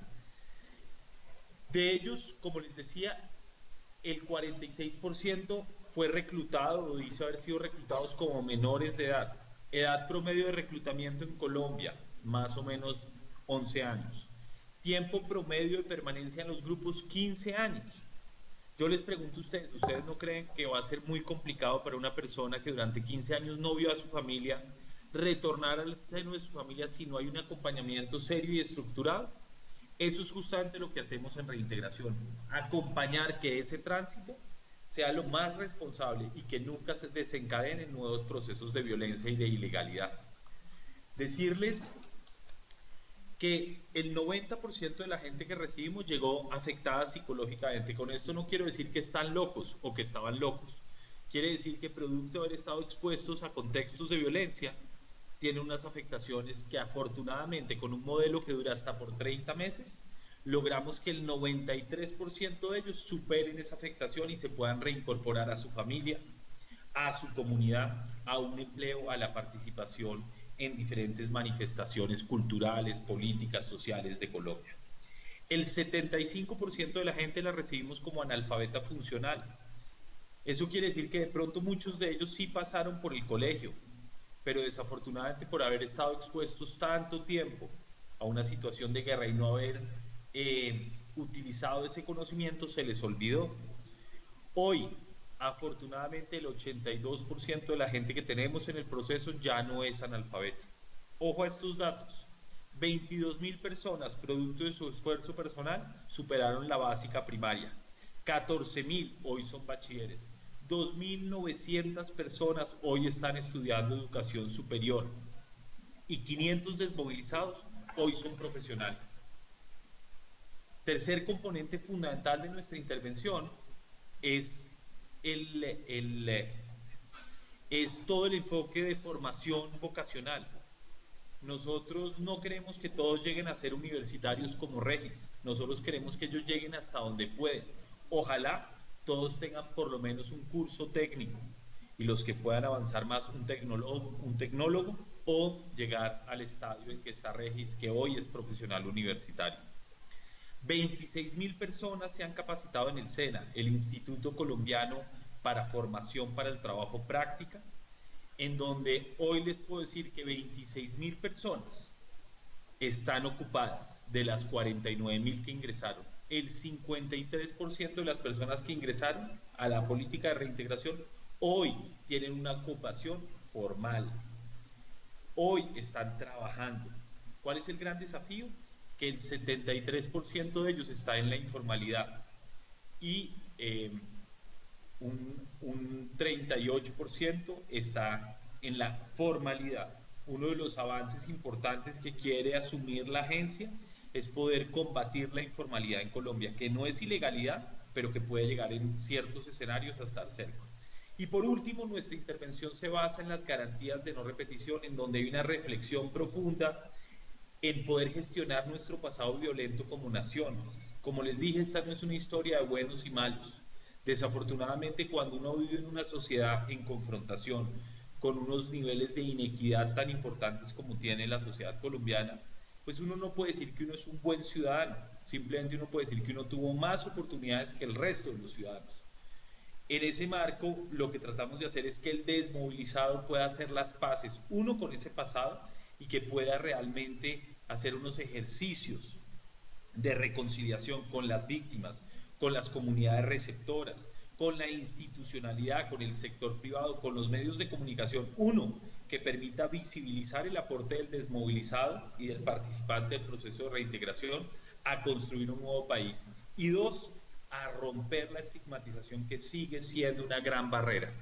De ellos, como les decía, el 46% fue reclutado o dice haber sido reclutados como menores de edad. Edad promedio de reclutamiento en Colombia, más o menos 11 años. Tiempo promedio de permanencia en los grupos, 15 años. Yo les pregunto a ustedes, ¿ustedes no creen que va a ser muy complicado para una persona que durante 15 años no vio a su familia retornar al seno de su familia si no hay un acompañamiento serio y estructurado? Eso es justamente lo que hacemos en reintegración, acompañar que ese tránsito sea lo más responsable y que nunca se desencadenen nuevos procesos de violencia y de ilegalidad. Decirles que el 90% de la gente que recibimos llegó afectada psicológicamente. Con esto no quiero decir que están locos o que estaban locos. Quiere decir que producto de haber estado expuestos a contextos de violencia, tienen unas afectaciones que afortunadamente con un modelo que dura hasta por 30 meses, logramos que el 93% de ellos superen esa afectación y se puedan reincorporar a su familia, a su comunidad, a un empleo, a la participación en diferentes manifestaciones culturales, políticas, sociales de Colombia. El 75% de la gente la recibimos como analfabeta funcional. Eso quiere decir que de pronto muchos de ellos sí pasaron por el colegio, pero desafortunadamente por haber estado expuestos tanto tiempo a una situación de guerra y no haber utilizado ese conocimiento, se les olvidó. Hoy, afortunadamente, el 82% de la gente que tenemos en el proceso ya no es analfabeta. Ojo a estos datos. 22.000 personas, producto de su esfuerzo personal, superaron la básica primaria. 14.000 hoy son bachilleres. 2.900 personas hoy están estudiando educación superior. Y 500 desmovilizados hoy son profesionales. Tercer componente fundamental de nuestra intervención es el es todo el enfoque de formación vocacional. Nosotros no queremos que todos lleguen a ser universitarios como Regis, nosotros queremos que ellos lleguen hasta donde pueden. Ojalá todos tengan por lo menos un curso técnico y los que puedan avanzar más un tecnólogo o llegar al estadio en que está Regis, que hoy es profesional universitario. 26.000 personas se han capacitado en el SENA, el Instituto Colombiano para Formación para el Trabajo Práctica, en donde hoy les puedo decir que 26.000 personas están ocupadas de las 49.000 que ingresaron. El 53% de las personas que ingresaron a la política de reintegración hoy tienen una ocupación formal. Hoy están trabajando. ¿Cuál es el gran desafío? Que el 73% de ellos está en la informalidad y un 38% está en la formalidad. Uno de los avances importantes que quiere asumir la agencia es poder combatir la informalidad en Colombia, que no es ilegalidad, pero que puede llegar en ciertos escenarios a estar cerca. Y por último, nuestra intervención se basa en las garantías de no repetición, en donde hay una reflexión profunda en poder gestionar nuestro pasado violento como nación. Como les dije, esta no es una historia de buenos y malos. Desafortunadamente, cuando uno vive en una sociedad en confrontación, con unos niveles de inequidad tan importantes como tiene la sociedad colombiana, pues uno no puede decir que uno es un buen ciudadano, simplemente uno puede decir que uno tuvo más oportunidades que el resto de los ciudadanos. En ese marco, lo que tratamos de hacer es que el desmovilizado pueda hacer las paces, uno, con ese pasado, y que pueda realmente hacer unos ejercicios de reconciliación con las víctimas, con las comunidades receptoras, con la institucionalidad, con el sector privado, con los medios de comunicación. Uno, que permita visibilizar el aporte del desmovilizado y del participante del proceso de reintegración a construir un nuevo país. Y dos, a romper la estigmatización que sigue siendo una gran barrera.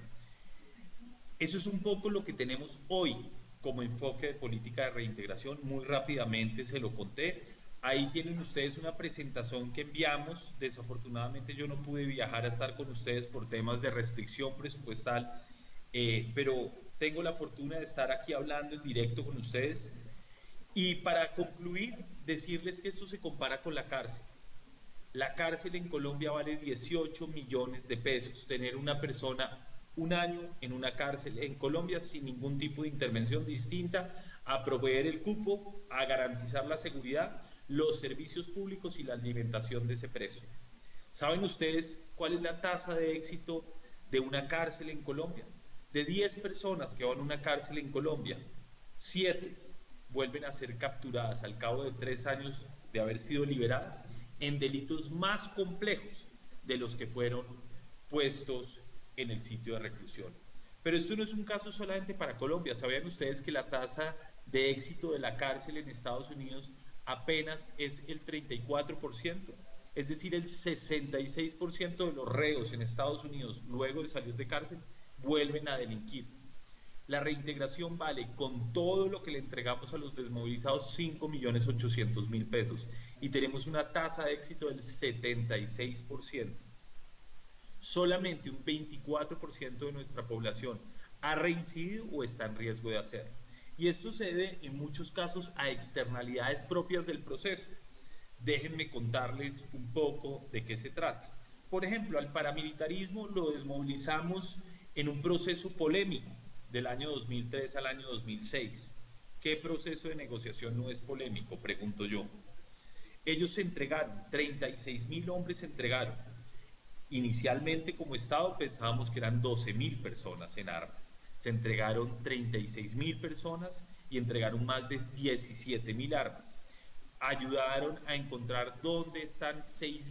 Eso es un poco lo que tenemos hoy como enfoque de política de reintegración. Muy rápidamente se lo conté. Ahí tienen ustedes una presentación que enviamos. Desafortunadamente yo no pude viajar a estar con ustedes por temas de restricción presupuestal, pero tengo la fortuna de estar aquí hablando en directo con ustedes. Y para concluir, decirles que esto se compara con la cárcel. La cárcel en Colombia vale 18 millones de pesos. Tener una persona un año en una cárcel en Colombia sin ningún tipo de intervención distinta a proveer el cupo, a garantizar la seguridad, los servicios públicos y la alimentación de ese preso. ¿Saben ustedes cuál es la tasa de éxito de una cárcel en Colombia? De 10 personas que van a una cárcel en Colombia, 7 vuelven a ser capturadas al cabo de 3 años de haber sido liberadas en delitos más complejos de los que fueron puestos en el sitio de reclusión. Pero esto no es un caso solamente para Colombia. ¿Sabían ustedes que la tasa de éxito de la cárcel en Estados Unidos apenas es el 34%? Es decir, el 66% de los reos en Estados Unidos, luego de salir de cárcel, vuelven a delinquir. La reintegración vale, con todo lo que le entregamos a los desmovilizados, 5.800.000 pesos. Y tenemos una tasa de éxito del 76%. Solamente un 24% de nuestra población ha reincidido o está en riesgo de hacerlo. Y esto se debe en muchos casos a externalidades propias del proceso. Déjenme contarles un poco de qué se trata. Por ejemplo, al paramilitarismo lo desmovilizamos en un proceso polémico del año 2003 al año 2006. ¿Qué proceso de negociación no es polémico? Pregunto yo. Ellos se entregaron, 36.000 hombres se entregaron. Inicialmente, como Estado, pensábamos que eran 12.000 personas en armas. Se entregaron 36.000 personas y entregaron más de 17.000 armas. Ayudaron a encontrar dónde están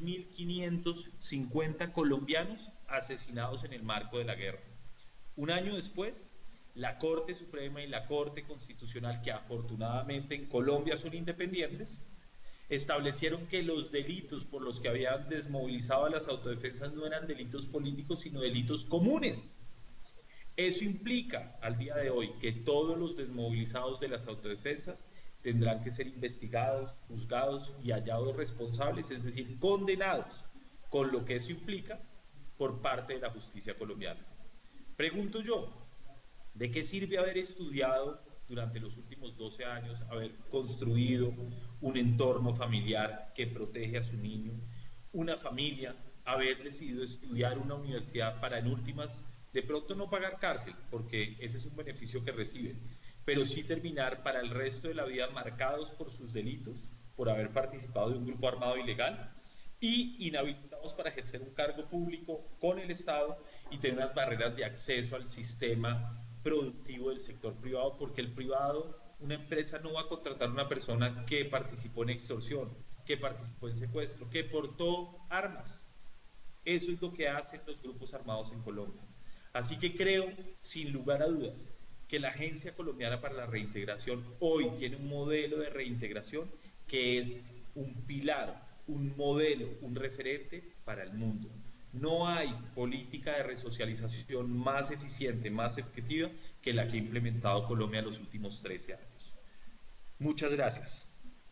6.550 colombianos asesinados en el marco de la guerra. Un año después, la Corte Suprema y la Corte Constitucional, que afortunadamente en Colombia son independientes, establecieron que los delitos por los que habían desmovilizado a las autodefensas no eran delitos políticos, sino delitos comunes. Eso implica, al día de hoy, que todos los desmovilizados de las autodefensas tendrán que ser investigados, juzgados y hallados responsables, es decir, condenados, con lo que eso implica por parte de la justicia colombiana. Pregunto yo, ¿De qué sirve haber estudiado durante los últimos 12 años, haber construido un entorno familiar que protege a su niño, una familia, haber decidido estudiar una universidad para en últimas, de pronto no pagar cárcel, porque ese es un beneficio que reciben, pero sí terminar para el resto de la vida marcados por sus delitos, por haber participado de un grupo armado ilegal y inhabilitados para ejercer un cargo público con el Estado y tener unas barreras de acceso al sistema productivo del sector privado, porque el privado, una empresa no va a contratar a una persona que participó en extorsión, que participó en secuestro, que portó armas. Eso es lo que hacen los grupos armados en Colombia. Así que creo, sin lugar a dudas, que la Agencia Colombiana para la Reintegración hoy tiene un modelo de reintegración que es un pilar, un modelo, un referente para el mundo. No hay política de resocialización más eficiente, más efectiva que la que ha implementado Colombia en los últimos 13 años. Muchas gracias.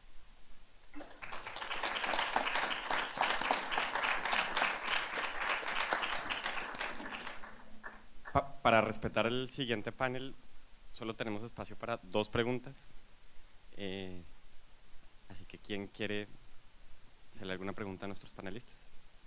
Para respetar el siguiente panel, solo tenemos espacio para 2 preguntas. Así que, ¿quién quiere hacerle alguna pregunta a nuestros panelistas?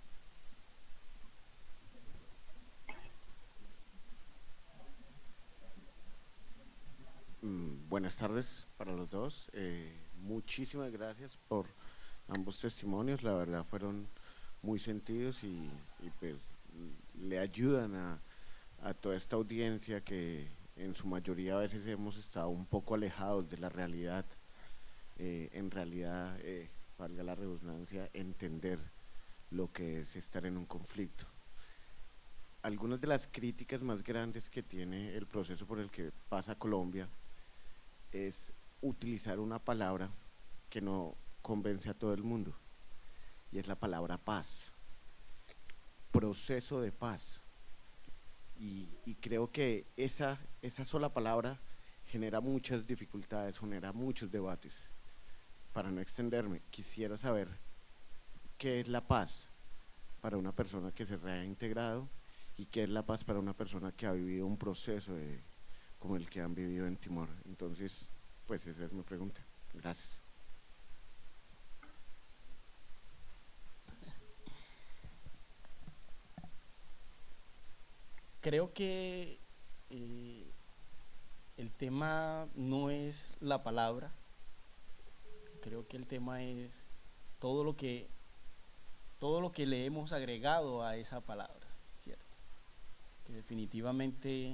Buenas tardes para los dos. Muchísimas gracias por ambos testimonios. La verdad fueron muy sentidos y pues le ayudan a toda esta audiencia que en su mayoría a veces hemos estado un poco alejados de la realidad. En realidad, valga la redundancia, entender lo que es estar en un conflicto. Algunas de las críticas más grandes que tiene el proceso por el que pasa Colombia es utilizar una palabra que no convence a todo el mundo, y es la palabra paz, proceso de paz. Y creo que esa sola palabra genera muchas dificultades, genera muchos debates. Para no extenderme, quisiera saber qué es la paz para una persona que se ha reintegrado y qué es la paz para una persona que ha vivido un proceso como el que han vivido en Timor. Entonces, pues esa es mi pregunta. Gracias. Creo que el tema no es la palabra, creo que el tema es todo lo que le hemos agregado a esa palabra, ¿cierto? Que definitivamente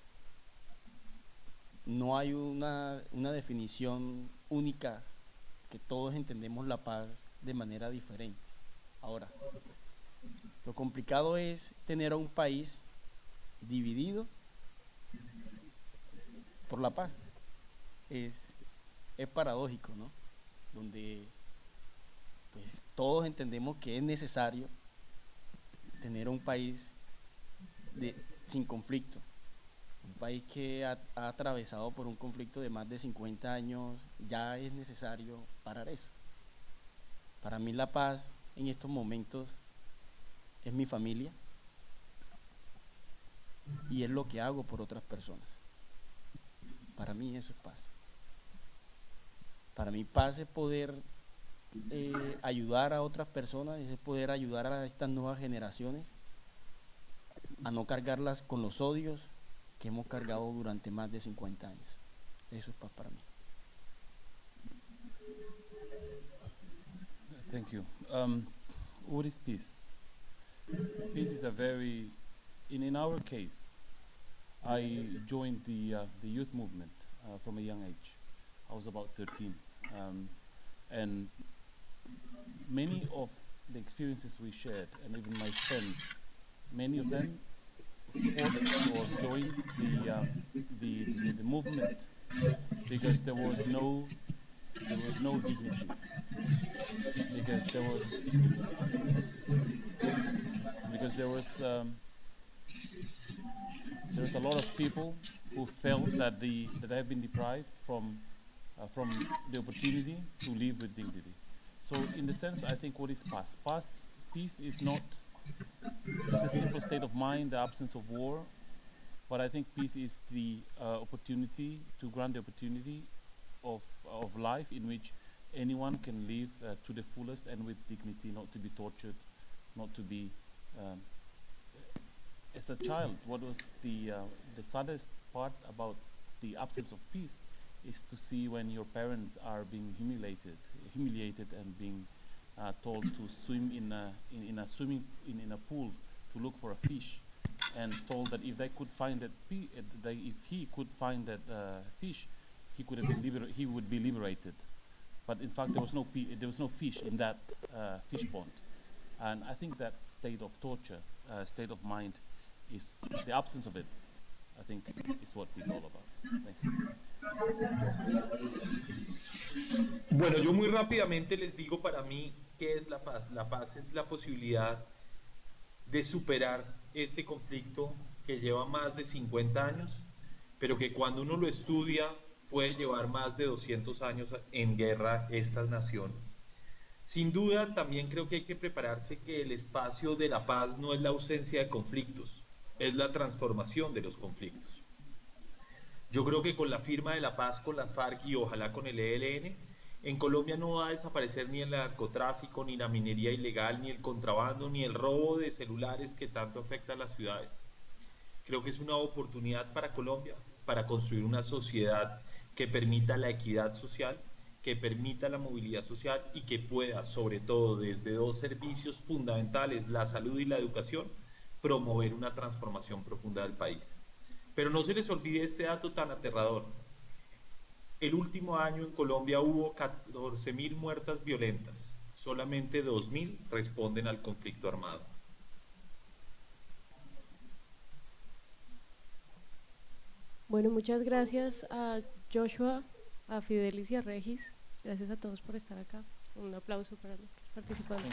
no hay una definición única, que todos entendemos la paz de manera diferente. Ahora, lo complicado es tener a un país dividido por la paz. Es paradójico, ¿no? Donde pues todos entendemos que es necesario tener un país sin conflicto, un país que ha atravesado por un conflicto de más de 50 años. Ya es necesario parar eso. Para mí la paz en estos momentos es mi familia y es lo que hago por otras personas. Para mí eso es paz. Para mí paz es poder ayudar a otras personas, es poder ayudar a estas nuevas generaciones a no cargarlas con los odios que hemos cargado durante más de 50 años. Eso es paz para mí. Thank you. What is peace? Peace is a very, in our case, I joined the youth movement from a young age. I was about 13. And many of the experiences we shared, and even my friends, many of them fought or joined the movement because there was no dignity, because there was a lot of people who felt that they have been deprived from the opportunity to live with dignity. So in the sense, I think what is peace is not just a simple state of mind, the absence of war. But I think peace is the opportunity to grant the opportunity of life in which anyone can live to the fullest and with dignity, not to be tortured, not to be. As a child, what was the saddest part about the absence of peace is to see when your parents are being humiliated and being told to swim in a pool to look for a fish, and told that if they could find that if he could find that fish, he could have been he would be liberated. But in fact, there was no fish in that fish pond, and I think that state of torture, state of mind, is the absence of it. I think is what peace is all about. Thank you. Bueno, yo muy rápidamente les digo para mí qué es la paz. La paz es la posibilidad de superar este conflicto que lleva más de 50 años, pero que cuando uno lo estudia puede llevar más de 200 años en guerra esta nación. Sin duda, también creo que hay que prepararse que el espacio de la paz no es la ausencia de conflictos, es la transformación de los conflictos. Yo creo que con la firma de la paz con las FARC y ojalá con el ELN, en Colombia no va a desaparecer ni el narcotráfico, ni la minería ilegal, ni el contrabando, ni el robo de celulares que tanto afecta a las ciudades. Creo que es una oportunidad para Colombia, para construir una sociedad que permita la equidad social, que permita la movilidad social y que pueda, sobre todo desde dos servicios fundamentales, la salud y la educación, promover una transformación profunda del país. Pero no se les olvide este dato tan aterrador. El último año en Colombia hubo 14.000 muertes violentas, solamente 2.000 responden al conflicto armado. Bueno, muchas gracias a Joshua, a Fidelis y a Regis. Gracias a todos por estar acá. Un aplauso para los participantes.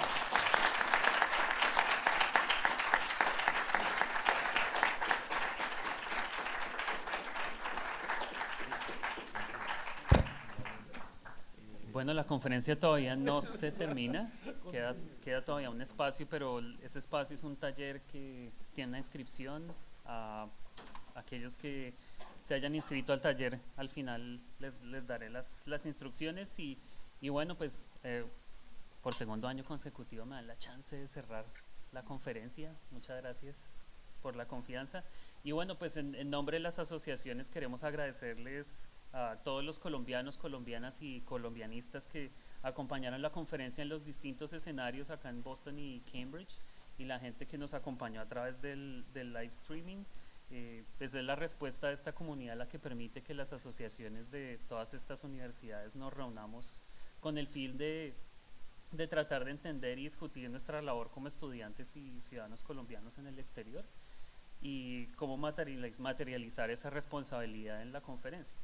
Bueno, la conferencia todavía no se termina, queda todavía un espacio, pero ese espacio es un taller que tiene una inscripción. A aquellos que se hayan inscrito al taller, al final les daré las instrucciones y bueno, pues por segundo año consecutivo me dan la chance de cerrar la conferencia. Muchas gracias por la confianza. Y bueno, pues en nombre de las asociaciones queremos agradecerles a todos los colombianos, colombianas y colombianistas que acompañaron la conferencia en los distintos escenarios acá en Boston y Cambridge, y la gente que nos acompañó a través del live streaming. Pues es la respuesta de esta comunidad la que permite que las asociaciones de todas estas universidades nos reunamos con el fin de tratar de entender y discutir nuestra labor como estudiantes y ciudadanos colombianos en el exterior y cómo materializar esa responsabilidad en la conferencia.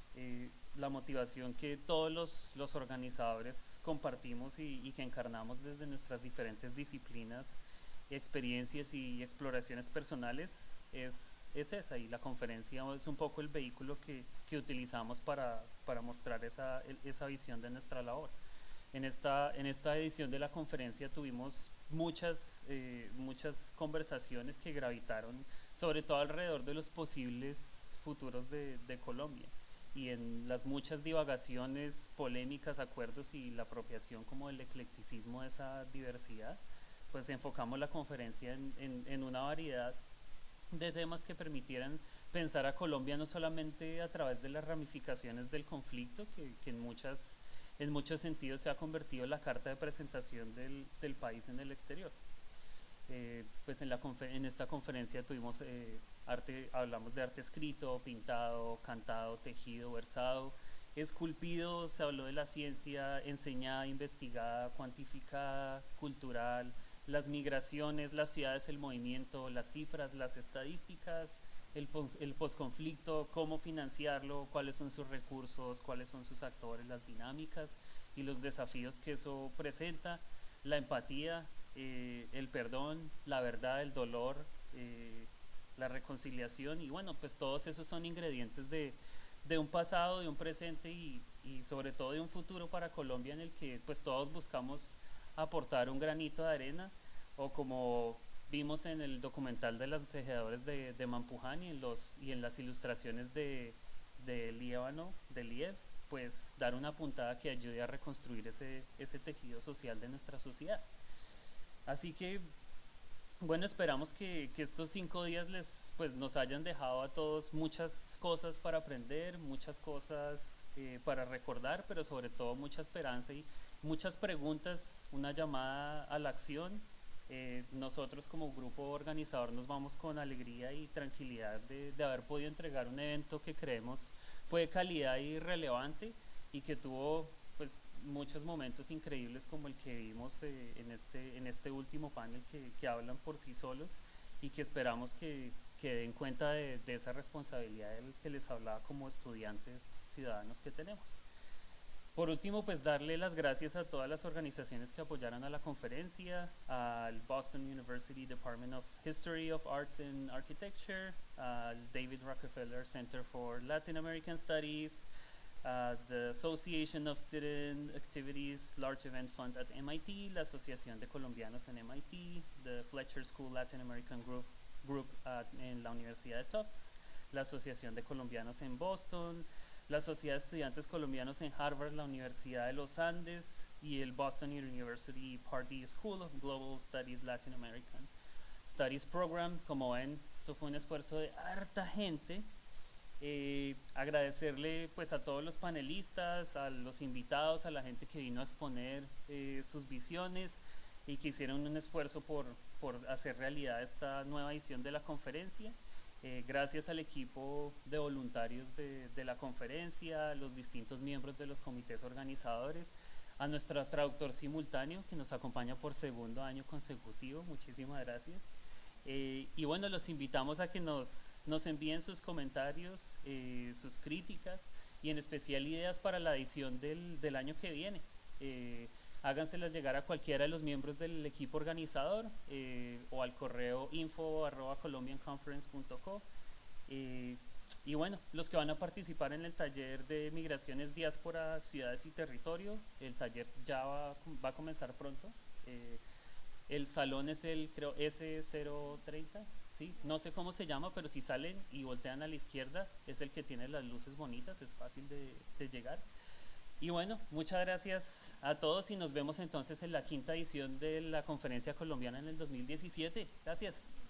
La motivación que todos los organizadores compartimos y que encarnamos desde nuestras diferentes disciplinas, experiencias y exploraciones personales es esa, y la conferencia es un poco el vehículo que utilizamos para mostrar esa visión de nuestra labor. En esta edición de la conferencia tuvimos muchas conversaciones que gravitaron sobre todo alrededor de los posibles futuros de Colombia, y en las muchas divagaciones, polémicas, acuerdos y la apropiación como del eclecticismo de esa diversidad, pues enfocamos la conferencia en una variedad de temas que permitieran pensar a Colombia no solamente a través de las ramificaciones del conflicto, que en muchos sentidos se ha convertido en la carta de presentación del país en el exterior. Pues en esta conferencia tuvimos hablamos de arte escrito, pintado, cantado, tejido, versado, esculpido, se habló de la ciencia enseñada, investigada, cuantificada, cultural, las migraciones, las ciudades, el movimiento, las cifras, las estadísticas, el posconflicto, cómo financiarlo, cuáles son sus recursos, cuáles son sus actores, las dinámicas y los desafíos que eso presenta, la empatía, el perdón, la verdad, el dolor, la reconciliación, y bueno, pues todos esos son ingredientes de un pasado, de un presente y sobre todo de un futuro para Colombia en el que pues todos buscamos aportar un granito de arena, o como vimos en el documental de los tejedores de Mampuján y en las ilustraciones de Líbano, de Liev, pues dar una puntada que ayude a reconstruir ese tejido social de nuestra sociedad. Así que, bueno, esperamos que estos 5 días pues, nos hayan dejado a todos muchas cosas para aprender, muchas cosas para recordar, pero sobre todo mucha esperanza y muchas preguntas, una llamada a la acción. Nosotros como grupo organizador nos vamos con alegría y tranquilidad de haber podido entregar un evento que creemos fue de calidad y relevante y que tuvo pues muchos momentos increíbles como el que vimos en este último panel que hablan por sí solos y que esperamos que den cuenta de esa responsabilidad del que les hablaba como estudiantes ciudadanos que tenemos. Por último, pues darle las gracias a todas las organizaciones que apoyaron a la conferencia, al Boston University Department of History of Arts and Architecture, al David Rockefeller Center for Latin American Studies, the Association of Student Activities Large Event Fund at MIT, la Asociación de Colombianos en MIT, the Fletcher School Latin American Group en la Universidad de Tufts, la Asociación de Colombianos en Boston, la Sociedad de Estudiantes Colombianos en Harvard, la Universidad de los Andes y el Boston University Pardee School of Global Studies Latin American Studies Program. Como ven, esto fue un esfuerzo de harta gente. Agradecerle pues a todos los panelistas, a los invitados, a la gente que vino a exponer sus visiones y que hicieron un esfuerzo por hacer realidad esta nueva edición de la conferencia. Gracias al equipo de voluntarios de la conferencia, a los distintos miembros de los comités organizadores, a nuestro traductor simultáneo que nos acompaña por 2º año consecutivo, muchísimas gracias. Y bueno, los invitamos a que nos envíen sus comentarios, sus críticas y en especial ideas para la edición del año que viene. Háganselas llegar a cualquiera de los miembros del equipo organizador o al correo info@colombianconference.co. Y bueno, los que van a participar en el taller de migraciones, diáspora, ciudades y territorio, el taller ya va a comenzar pronto. El salón es el, creo, S030, ¿sí? No sé cómo se llama, pero si salen y voltean a la izquierda, es el que tiene las luces bonitas, es fácil de llegar. Y bueno, muchas gracias a todos y nos vemos entonces en la 5ª edición de la Conferencia Colombiana en el 2017. Gracias.